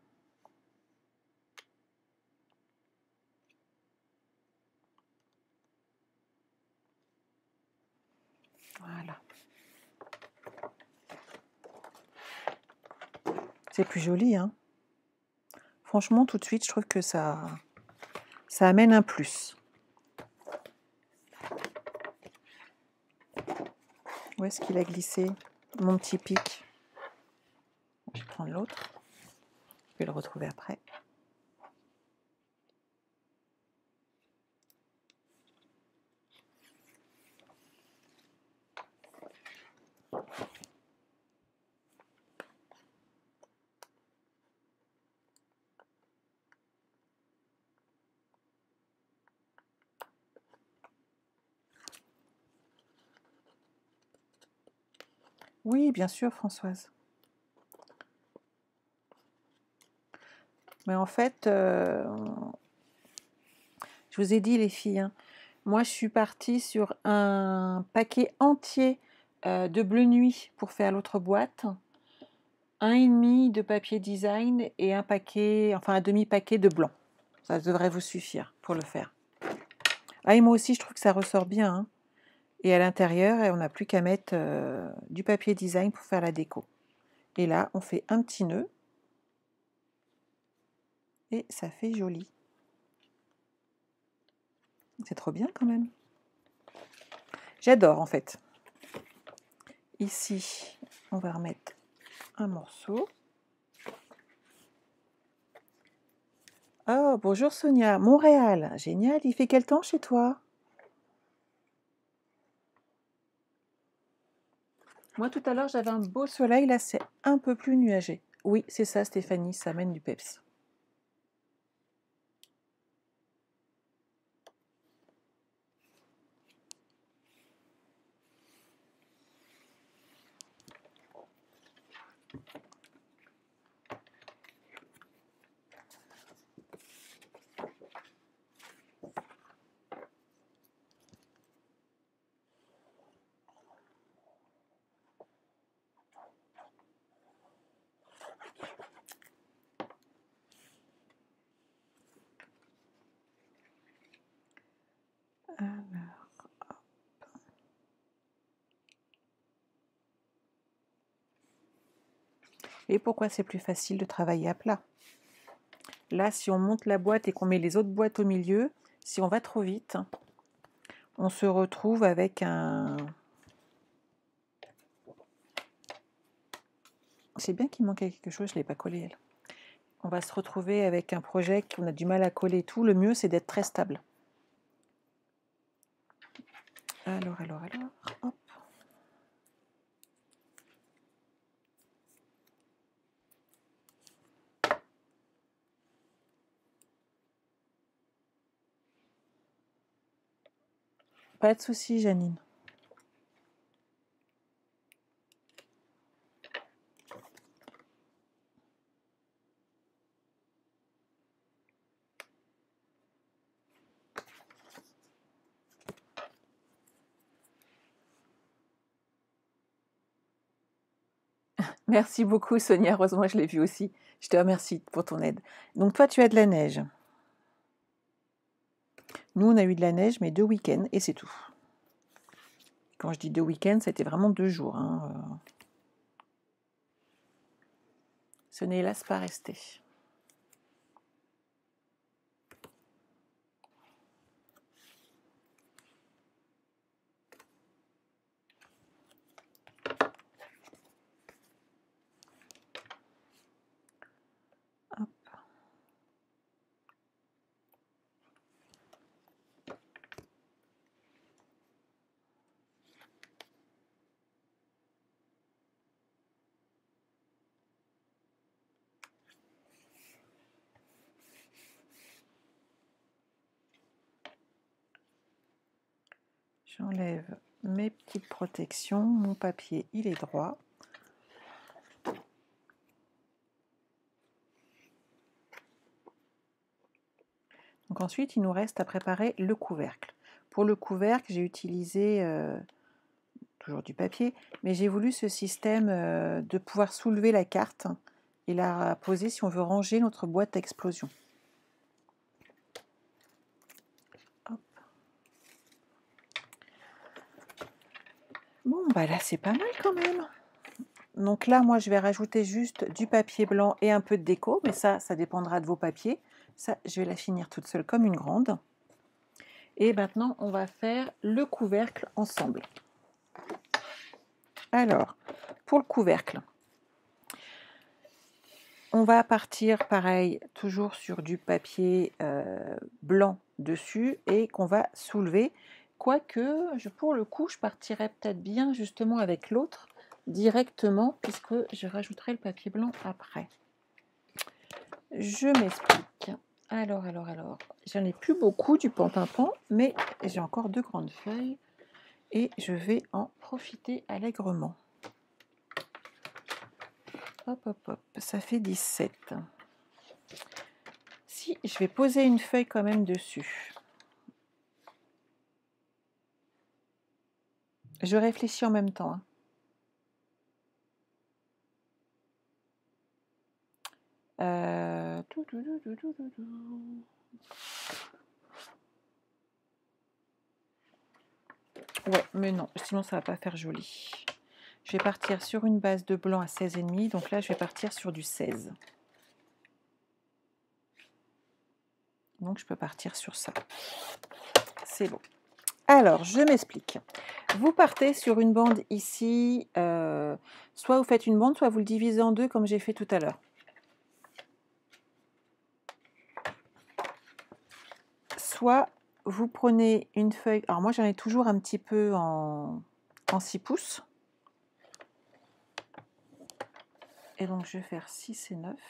Voilà. C'est plus joli, hein. Franchement, tout de suite, je trouve que ça amène un plus. Où est-ce qu'il a glissé, mon petit pic? Je vais prendre l'autre. Je vais le retrouver après. Oui, bien sûr, Françoise. Mais en fait, je vous ai dit, les filles, hein, moi, je suis partie sur un paquet entier de bleu nuit pour faire l'autre boîte. 1,5 de papier design et un demi-paquet de blanc. Ça devrait vous suffire pour le faire. Ah, et moi aussi, je trouve que ça ressort bien, hein. Et à l'intérieur, on n'a plus qu'à mettre du papier design pour faire la déco. Et là, on fait un petit nœud. Et ça fait joli. C'est trop bien quand même. J'adore en fait. Ici, on va remettre un morceau. Oh, bonjour Sonia, Montréal. Génial, il fait quel temps chez toi? Moi, tout à l'heure, j'avais un beau soleil. Là, c'est un peu plus nuagé. Oui, c'est ça, Stéphanie, ça amène du peps. Alors, et pourquoi c'est plus facile de travailler à plat? Là, si on monte la boîte et qu'on met les autres boîtes au milieu, si on va trop vite, on se retrouve avec un... C'est bien qu'il manquait quelque chose, je ne l'ai pas collé, elle. On va se retrouver avec un projet qu'on a du mal à coller et tout. Le mieux, c'est d'être très stable. Alors, hop. Pas de souci, Janine. Merci beaucoup Sonia, heureusement je l'ai vu aussi. Je te remercie pour ton aide. Donc toi tu as de la neige. Nous on a eu de la neige mais 2 week-ends et c'est tout. Quand je dis 2 week-ends, c'était vraiment 2 jours. Hein. Ce n'est hélas pas resté. Hop. J'enlève mes petites protections. Mon papier, il est droit. Donc ensuite, il nous reste à préparer le couvercle. Pour le couvercle, j'ai utilisé toujours du papier, mais j'ai voulu ce système de pouvoir soulever la carte et la poser si on veut ranger notre boîte à explosion. Hop. Bon, bah là, c'est pas mal quand même. Donc là, moi, je vais rajouter juste du papier blanc et un peu de déco, mais ça dépendra de vos papiers. Ça, je vais la finir toute seule comme une grande. Et maintenant, on va faire le couvercle ensemble. Alors, pour le couvercle, on va partir pareil, toujours sur du papier blanc dessus et qu'on va soulever. Quoique, pour le coup, je partirais peut-être bien justement avec l'autre directement, puisque je rajouterai le papier blanc après. Je m'explique. Alors, j'en ai plus beaucoup du pan-pimpant, mais j'ai encore 2 grandes feuilles et je vais en profiter allègrement. Hop, hop, hop, ça fait 17. Si, je vais poser une feuille quand même dessus. Je réfléchis en même temps. Ouais, mais non, sinon ça va pas faire joli. Je vais partir sur une base de blanc à 16,5, donc là je vais partir sur du 16. Donc je peux partir sur ça. C'est bon. Alors, je m'explique. Vous partez sur une bande ici, soit vous faites une bande, soit vous le divisez en deux comme j'ai fait tout à l'heure. Soit vous prenez une feuille, alors moi j'en ai toujours un petit peu en 6 pouces. Et donc je vais faire 6 et 9.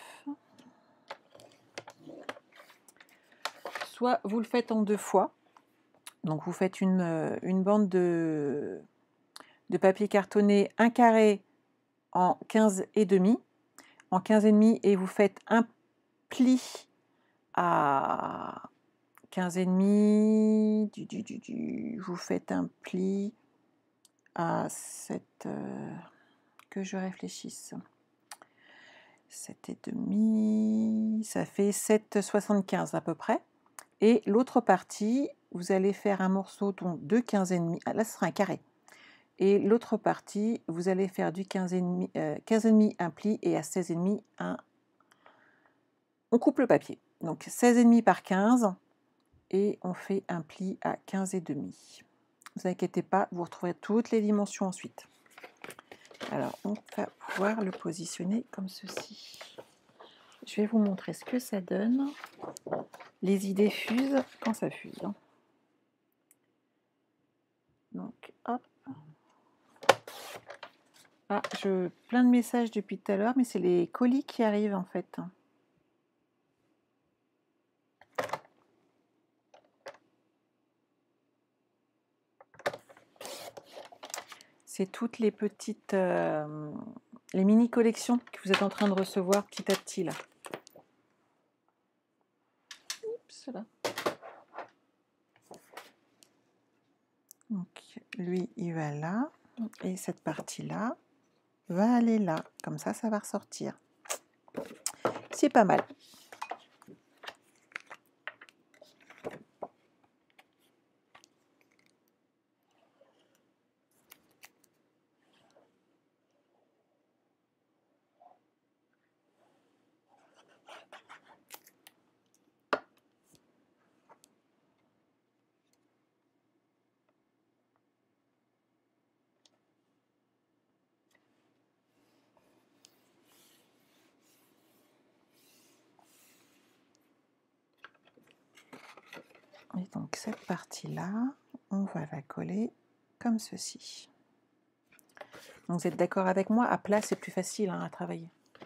Soit vous le faites en 2 fois. Donc vous faites une bande de papier cartonné 1 carré en 15 et demi, en 15 et demi, et vous faites un pli à 15 et demi, vous faites un pli à 7, que je réfléchisse, 7 et demi, ça fait 7,75 à peu près. Et l'autre partie, vous allez faire un morceau de 15 et demi, là ce sera un carré. Et l'autre partie, vous allez faire du 15 et demi un pli et à 16 et demi un. On coupe le papier. Donc 16 et demi par 15 et on fait un pli à 15 et demi. Ne vous inquiétez pas, vous retrouverez toutes les dimensions ensuite. Alors on va pouvoir le positionner comme ceci. Je vais vous montrer ce que ça donne. Les idées fusent quand ça fuse. Donc hop. Ah, plein de messages depuis tout à l'heure, mais c'est les colis qui arrivent en fait. C'est toutes les petites, les mini collections que vous êtes en train de recevoir petit à petit là. Oups, là. Donc lui, il va là, et cette partie là. va aller là. Comme ça va ressortir. C'est pas mal. Et donc cette partie-là, on va la coller comme ceci. Donc vous êtes d'accord avec moi? À plat, c'est plus facile à travailler.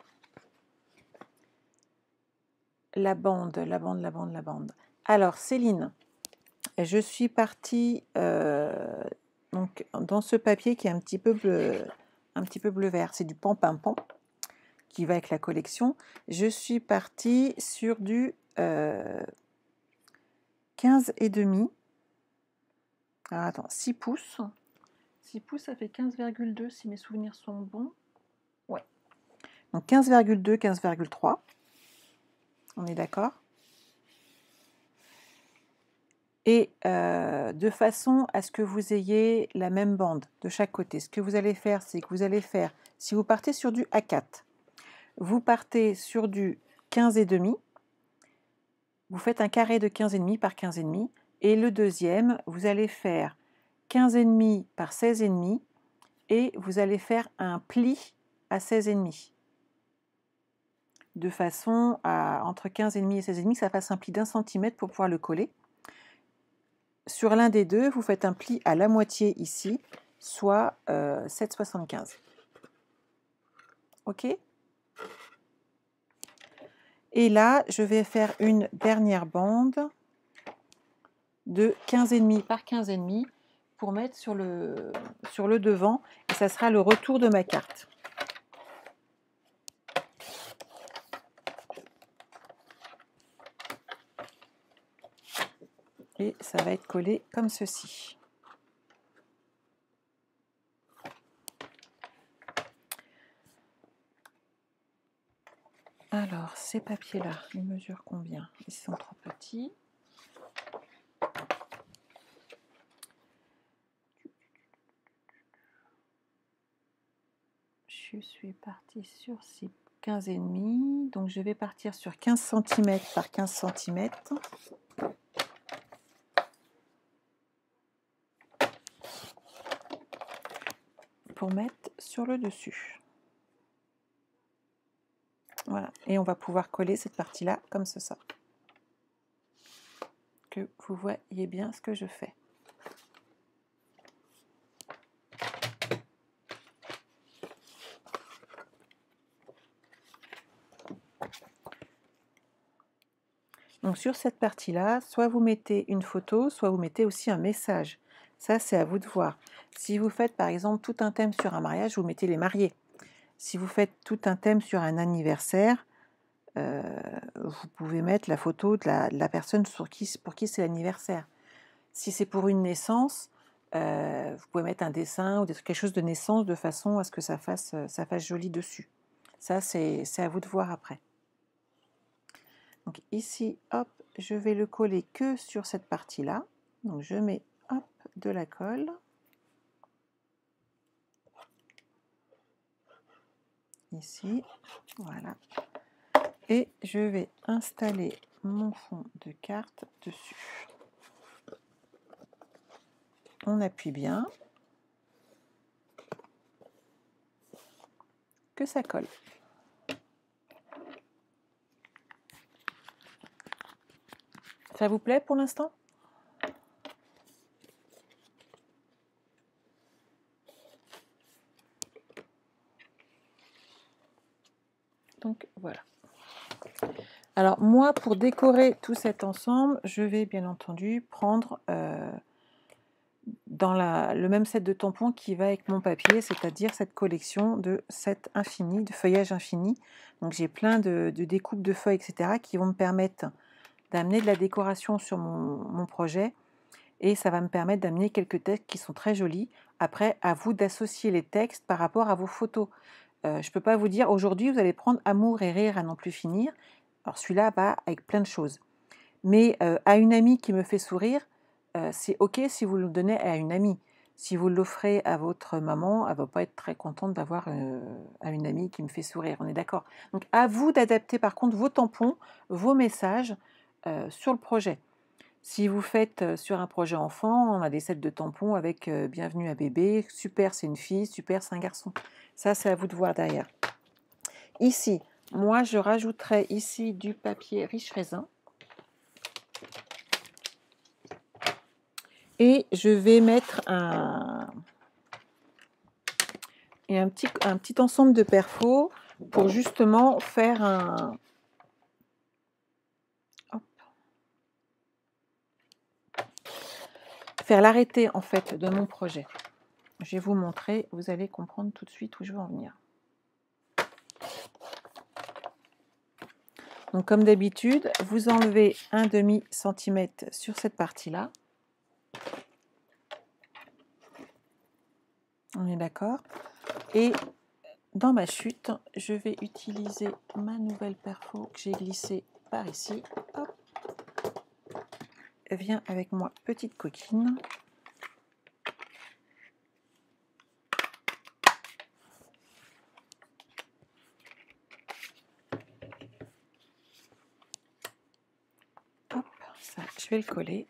La bande, la bande, la bande, la bande. Alors Céline, je suis partie donc, dans ce papier qui est un petit peu bleu-vert. C'est du pan-pin-pan qui va avec la collection. Je suis partie sur du 15,5. Alors attends, 6 pouces. 6 pouces, ça fait 15,2 si mes souvenirs sont bons. Ouais. Donc 15,2, 15,3. On est d'accord? Et de façon à ce que vous ayez la même bande de chaque côté. Ce que vous allez faire, c'est que vous allez faire, si vous partez sur du A4, vous partez sur du 15,5, vous faites un carré de 15,5 par 15,5, et le deuxième, vous allez faire 15,5 par 16,5, et vous allez faire un pli à 16,5. De façon à, entre 15,5 et 16,5, ça fasse un pli d'1 centimètre pour pouvoir le coller. Sur l'un des deux, vous faites un pli à la moitié ici, soit 7,75. OK? Et là, je vais faire une dernière bande de 15,5 par 15,5 pour mettre sur le devant, et ça sera le retour de ma carte. Et ça va être collé comme ceci. Alors, ces papiers-là, ils mesurent combien? Ils sont trop petits. Je suis partie sur ces 15,5, donc je vais partir sur 15 cm par 15 cm. Pour mettre sur le dessus. Voilà, et on va pouvoir coller cette partie-là comme ça. Que vous voyez bien ce que je fais. Donc sur cette partie-là, soit vous mettez une photo, soit vous mettez aussi un message. Ça, c'est à vous de voir. Si vous faites par exemple tout un thème sur un mariage, vous mettez les mariés. Si vous faites tout un thème sur un anniversaire, vous pouvez mettre la photo de la personne pour qui c'est l'anniversaire. Si c'est pour une naissance, vous pouvez mettre un dessin ou quelque chose de naissance de façon à ce que ça fasse joli dessus. Ça, c'est à vous de voir après. Donc ici, hop, je vais le coller que sur cette partie-là. Donc je mets, hop, de la colle. Ici, voilà. Et je vais installer mon fond de carte dessus. On appuie bien. Que ça colle. Ça vous plaît pour l'instant? Donc voilà. Alors moi, pour décorer tout cet ensemble, je vais bien entendu prendre dans le même set de tampons qui va avec mon papier, c'est-à-dire cette collection de set infini, de feuillage infini. Donc j'ai plein de découpes de feuilles, etc., qui vont me permettre d'amener de la décoration sur mon projet, et ça va me permettre d'amener quelques textes qui sont très jolis. Après, à vous d'associer les textes par rapport à vos photos. Je ne peux pas vous dire aujourd'hui vous allez prendre Amour et rire à n'en plus finir. Alors celui-là va avec plein de choses. Mais à une amie qui me fait sourire, c'est OK si vous le donnez à une amie. Si vous l'offrez à votre maman, elle ne va pas être très contente d'avoir à une amie qui me fait sourire, on est d'accord. Donc à vous d'adapter par contre vos tampons, vos messages sur le projet. Si vous faites sur un projet enfant, on a des sets de tampons avec bienvenue à bébé, super c'est une fille, super c'est un garçon. Ça c'est à vous de voir derrière. Ici, moi je rajouterai ici du papier riche raisin. Et je vais mettre un petit ensemble de perfos pour justement faire faire l'arrêté en fait de mon projet. Je vais vous montrer, vous allez comprendre tout de suite où je veux en venir. Donc comme d'habitude, vous enlevez un demi-centimètre sur cette partie-là. On est d'accord. Et dans ma chute, je vais utiliser ma nouvelle perfo que j'ai glissée par ici. Hop. Viens avec moi, petite coquine. Hop, ça, je vais le coller.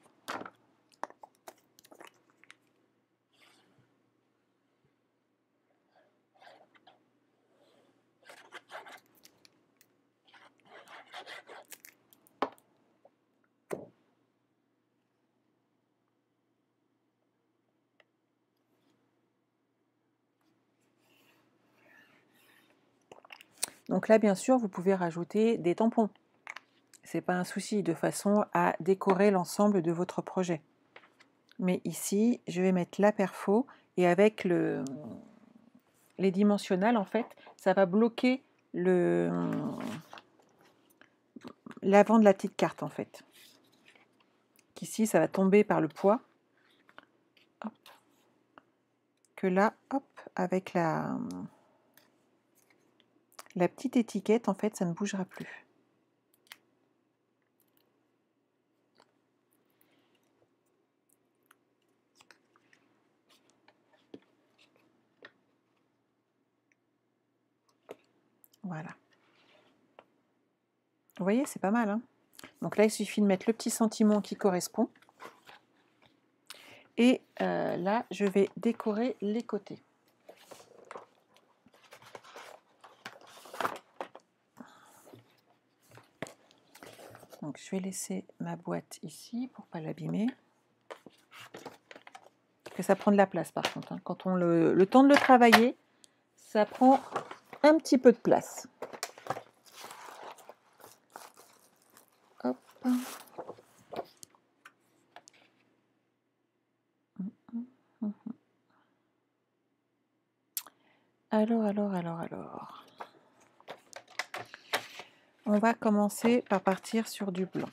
Donc là, bien sûr, vous pouvez rajouter des tampons. Ce n'est pas un souci, de façon à décorer l'ensemble de votre projet. Mais ici, je vais mettre la perfo et avec les dimensionnels, en fait, ça va bloquer l'avant de la petite carte, en fait. Ici, ça va tomber par le poids. Hop. Que là, hop, avec la petite étiquette, en fait, ça ne bougera plus. Voilà. Vous voyez, c'est pas mal, hein? Donc là, il suffit de mettre le petit sentiment qui correspond. Et là, je vais décorer les côtés. Donc je vais laisser ma boîte ici pour ne pas l'abîmer. Que ça prend de la place par contre. Hein. Quand on le temps de le travailler, ça prend un petit peu de place. Hop. Alors. On va commencer par partir sur du blanc.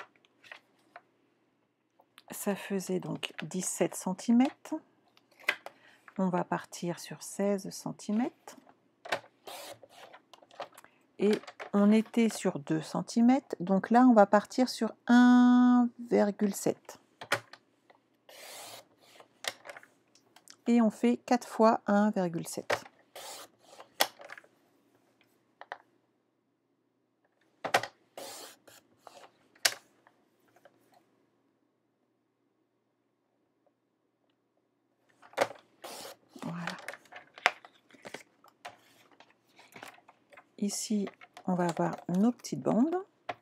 Ça faisait donc 17 cm. On va partir sur 16 cm. Et on était sur 2 cm. Donc là, on va partir sur 1,7. Et on fait 4 fois 1,7. Voilà. Ici, on va avoir nos petites bandes.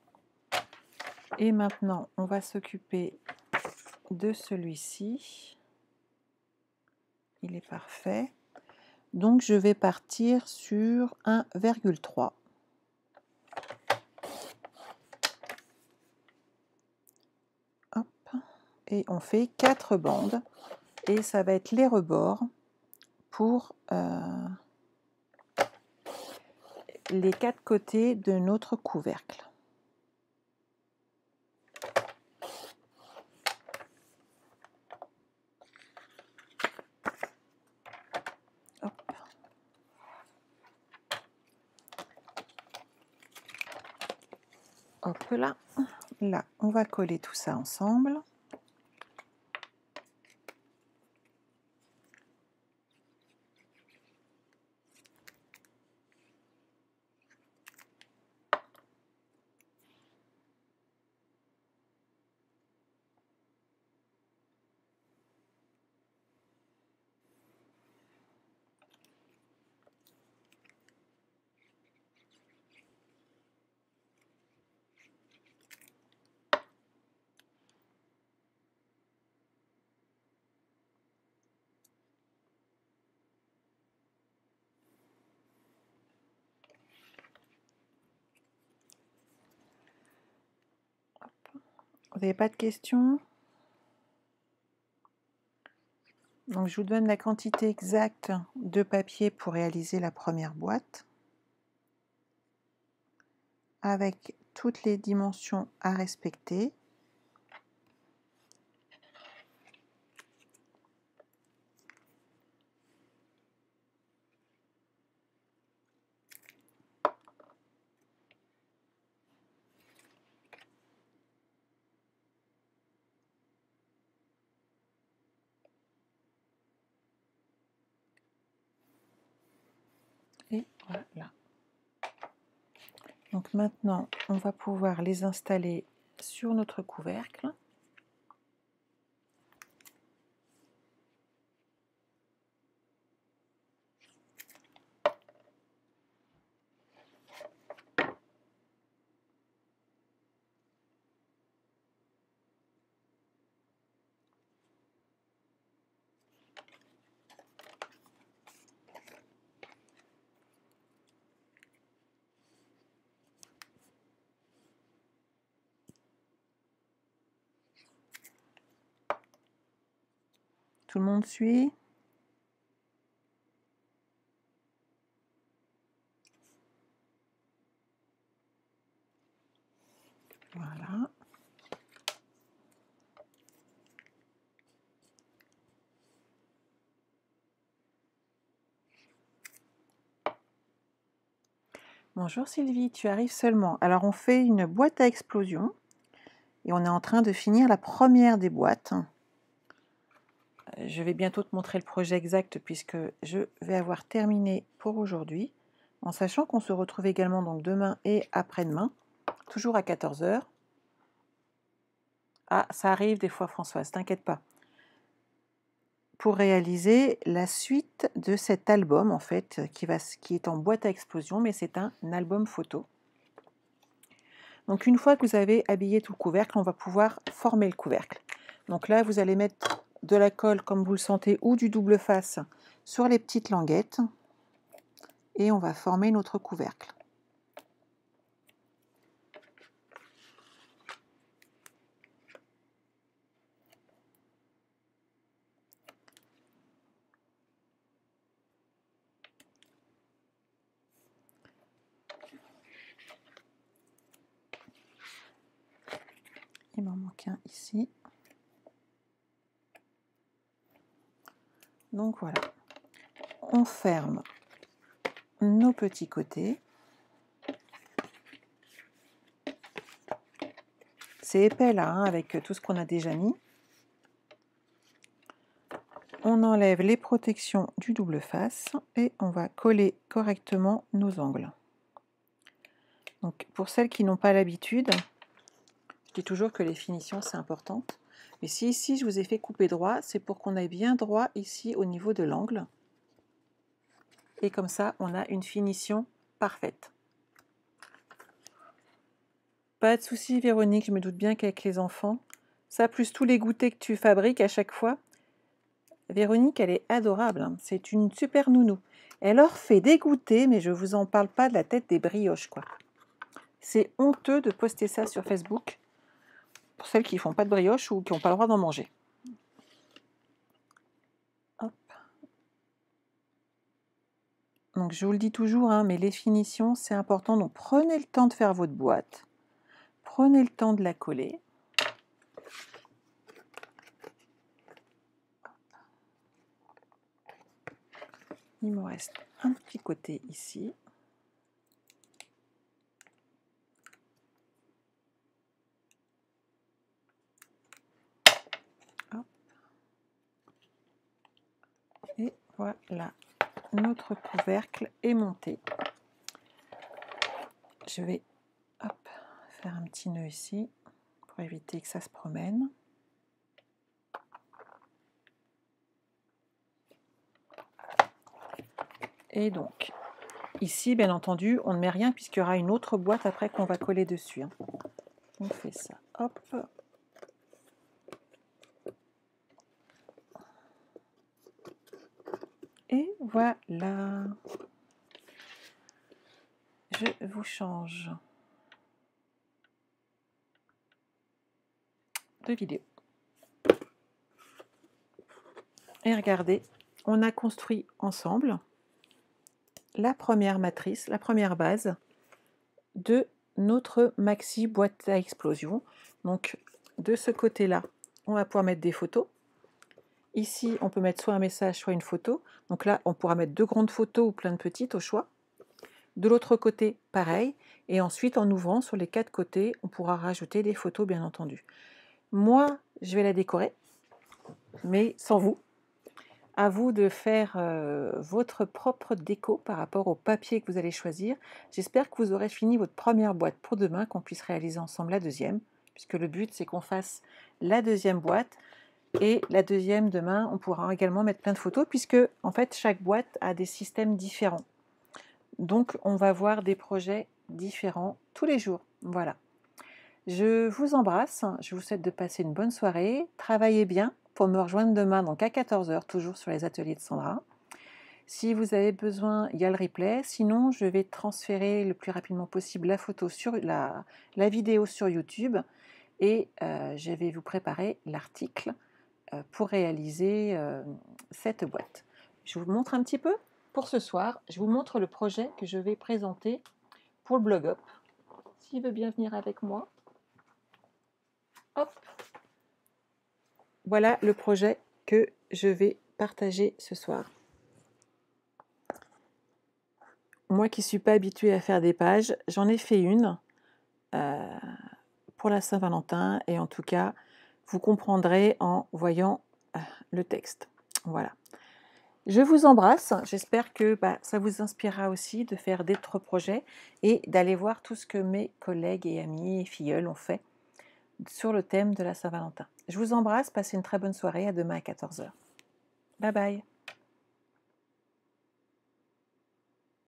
Et maintenant, on va s'occuper de celui-ci. Il est parfait. Donc, je vais partir sur 1,3. Hop. Et on fait 4 bandes. Et ça va être les rebords pour les 4 côtés de notre couvercle. Hop là, là, on va coller tout ça ensemble. Vous n'avez pas de questions? Donc je vous donne la quantité exacte de papier pour réaliser la première boîte, avec toutes les dimensions à respecter. Et voilà. Donc maintenant, on va pouvoir les installer sur notre couvercle. Tout le monde suit? Voilà. Bonjour Sylvie, tu arrives seulement. Alors on fait une boîte à explosion et on est en train de finir la première des boîtes. Je vais bientôt te montrer le projet exact puisque je vais avoir terminé pour aujourd'hui, en sachant qu'on se retrouve également donc demain et après-demain, toujours à 14 h. Ah, ça arrive des fois Françoise, t'inquiète pas. Pour réaliser la suite de cet album en fait, qui est en boîte à explosion, mais c'est un album photo. Donc une fois que vous avez habillé tout le couvercle, on va pouvoir former le couvercle. Donc là, vous allez mettre de la colle comme vous le sentez ou du double face sur les petites languettes et on va former notre couvercle. Il m'en manque un ici. Donc voilà, on ferme nos petits côtés. C'est épais là, hein, avec tout ce qu'on a déjà mis. On enlève les protections du double face et on va coller correctement nos angles. Donc pour celles qui n'ont pas l'habitude, je dis toujours que les finitions c'est important. Mais si ici je vous ai fait couper droit, c'est pour qu'on aille bien droit ici au niveau de l'angle. Et comme ça, on a une finition parfaite. Pas de souci Véronique, je me doute bien qu'avec les enfants, ça plus tous les goûters que tu fabriques à chaque fois. Véronique, elle est adorable, hein. C'est une super nounou. Elle leur fait des goûters, mais je ne vous en parle pas de la tête des brioches, quoi. C'est honteux de poster ça sur Facebook pour celles qui ne font pas de brioches ou qui n'ont pas le droit d'en manger. Hop. Donc je vous le dis toujours, hein, mais les finitions, c'est important. Donc prenez le temps de faire votre boîte. Prenez le temps de la coller. Il me reste un petit côté ici. Voilà, notre couvercle est monté. Je vais faire un petit nœud ici pour éviter que ça se promène. Et donc, ici, bien entendu, on ne met rien puisqu'il y aura une autre boîte après qu'on va coller dessus. On fait ça, hop. Et voilà. Je vous change de vidéo. Et regardez, on a construit ensemble la première matrice, la première base de notre maxi boîte à explosion. Donc de ce côté-là, on va pouvoir mettre des photos. Ici, on peut mettre soit un message, soit une photo. Donc là, on pourra mettre 2 grandes photos ou plein de petites au choix. De l'autre côté, pareil. Et ensuite, en ouvrant sur les 4 côtés, on pourra rajouter des photos, bien entendu. Moi, je vais la décorer, mais sans vous. À vous de faire votre propre déco par rapport au papier que vous allez choisir. J'espère que vous aurez fini votre première boîte pour demain, qu'on puisse réaliser ensemble la deuxième, puisque le but, c'est qu'on fasse la deuxième boîte. Et la deuxième, demain, on pourra également mettre plein de photos, puisque en fait, chaque boîte a des systèmes différents. Donc, on va voir des projets différents tous les jours. Voilà. Je vous embrasse, je vous souhaite de passer une bonne soirée. Travaillez bien pour me rejoindre demain, donc à 14 h, toujours sur les ateliers de Sandra. Si vous avez besoin, il y a le replay. Sinon, je vais transférer le plus rapidement possible la photo sur la vidéo sur YouTube. Et je vais vous préparer l'article pour réaliser cette boîte. Je vous montre un petit peu pour ce soir. Je vous montre le projet que je vais présenter pour le blog Up. S'il veut bien venir avec moi. Hop. Voilà le projet que je vais partager ce soir. Moi qui ne suis pas habituée à faire des pages, j'en ai fait une pour la Saint-Valentin et en tout cas, vous comprendrez en voyant le texte. Voilà. Je vous embrasse, j'espère que ça vous inspirera aussi de faire d'autres projets et d'aller voir tout ce que mes collègues et amis et filleuls ont fait sur le thème de la Saint-Valentin. Je vous embrasse, passez une très bonne soirée, à demain à 14 h. Bye bye.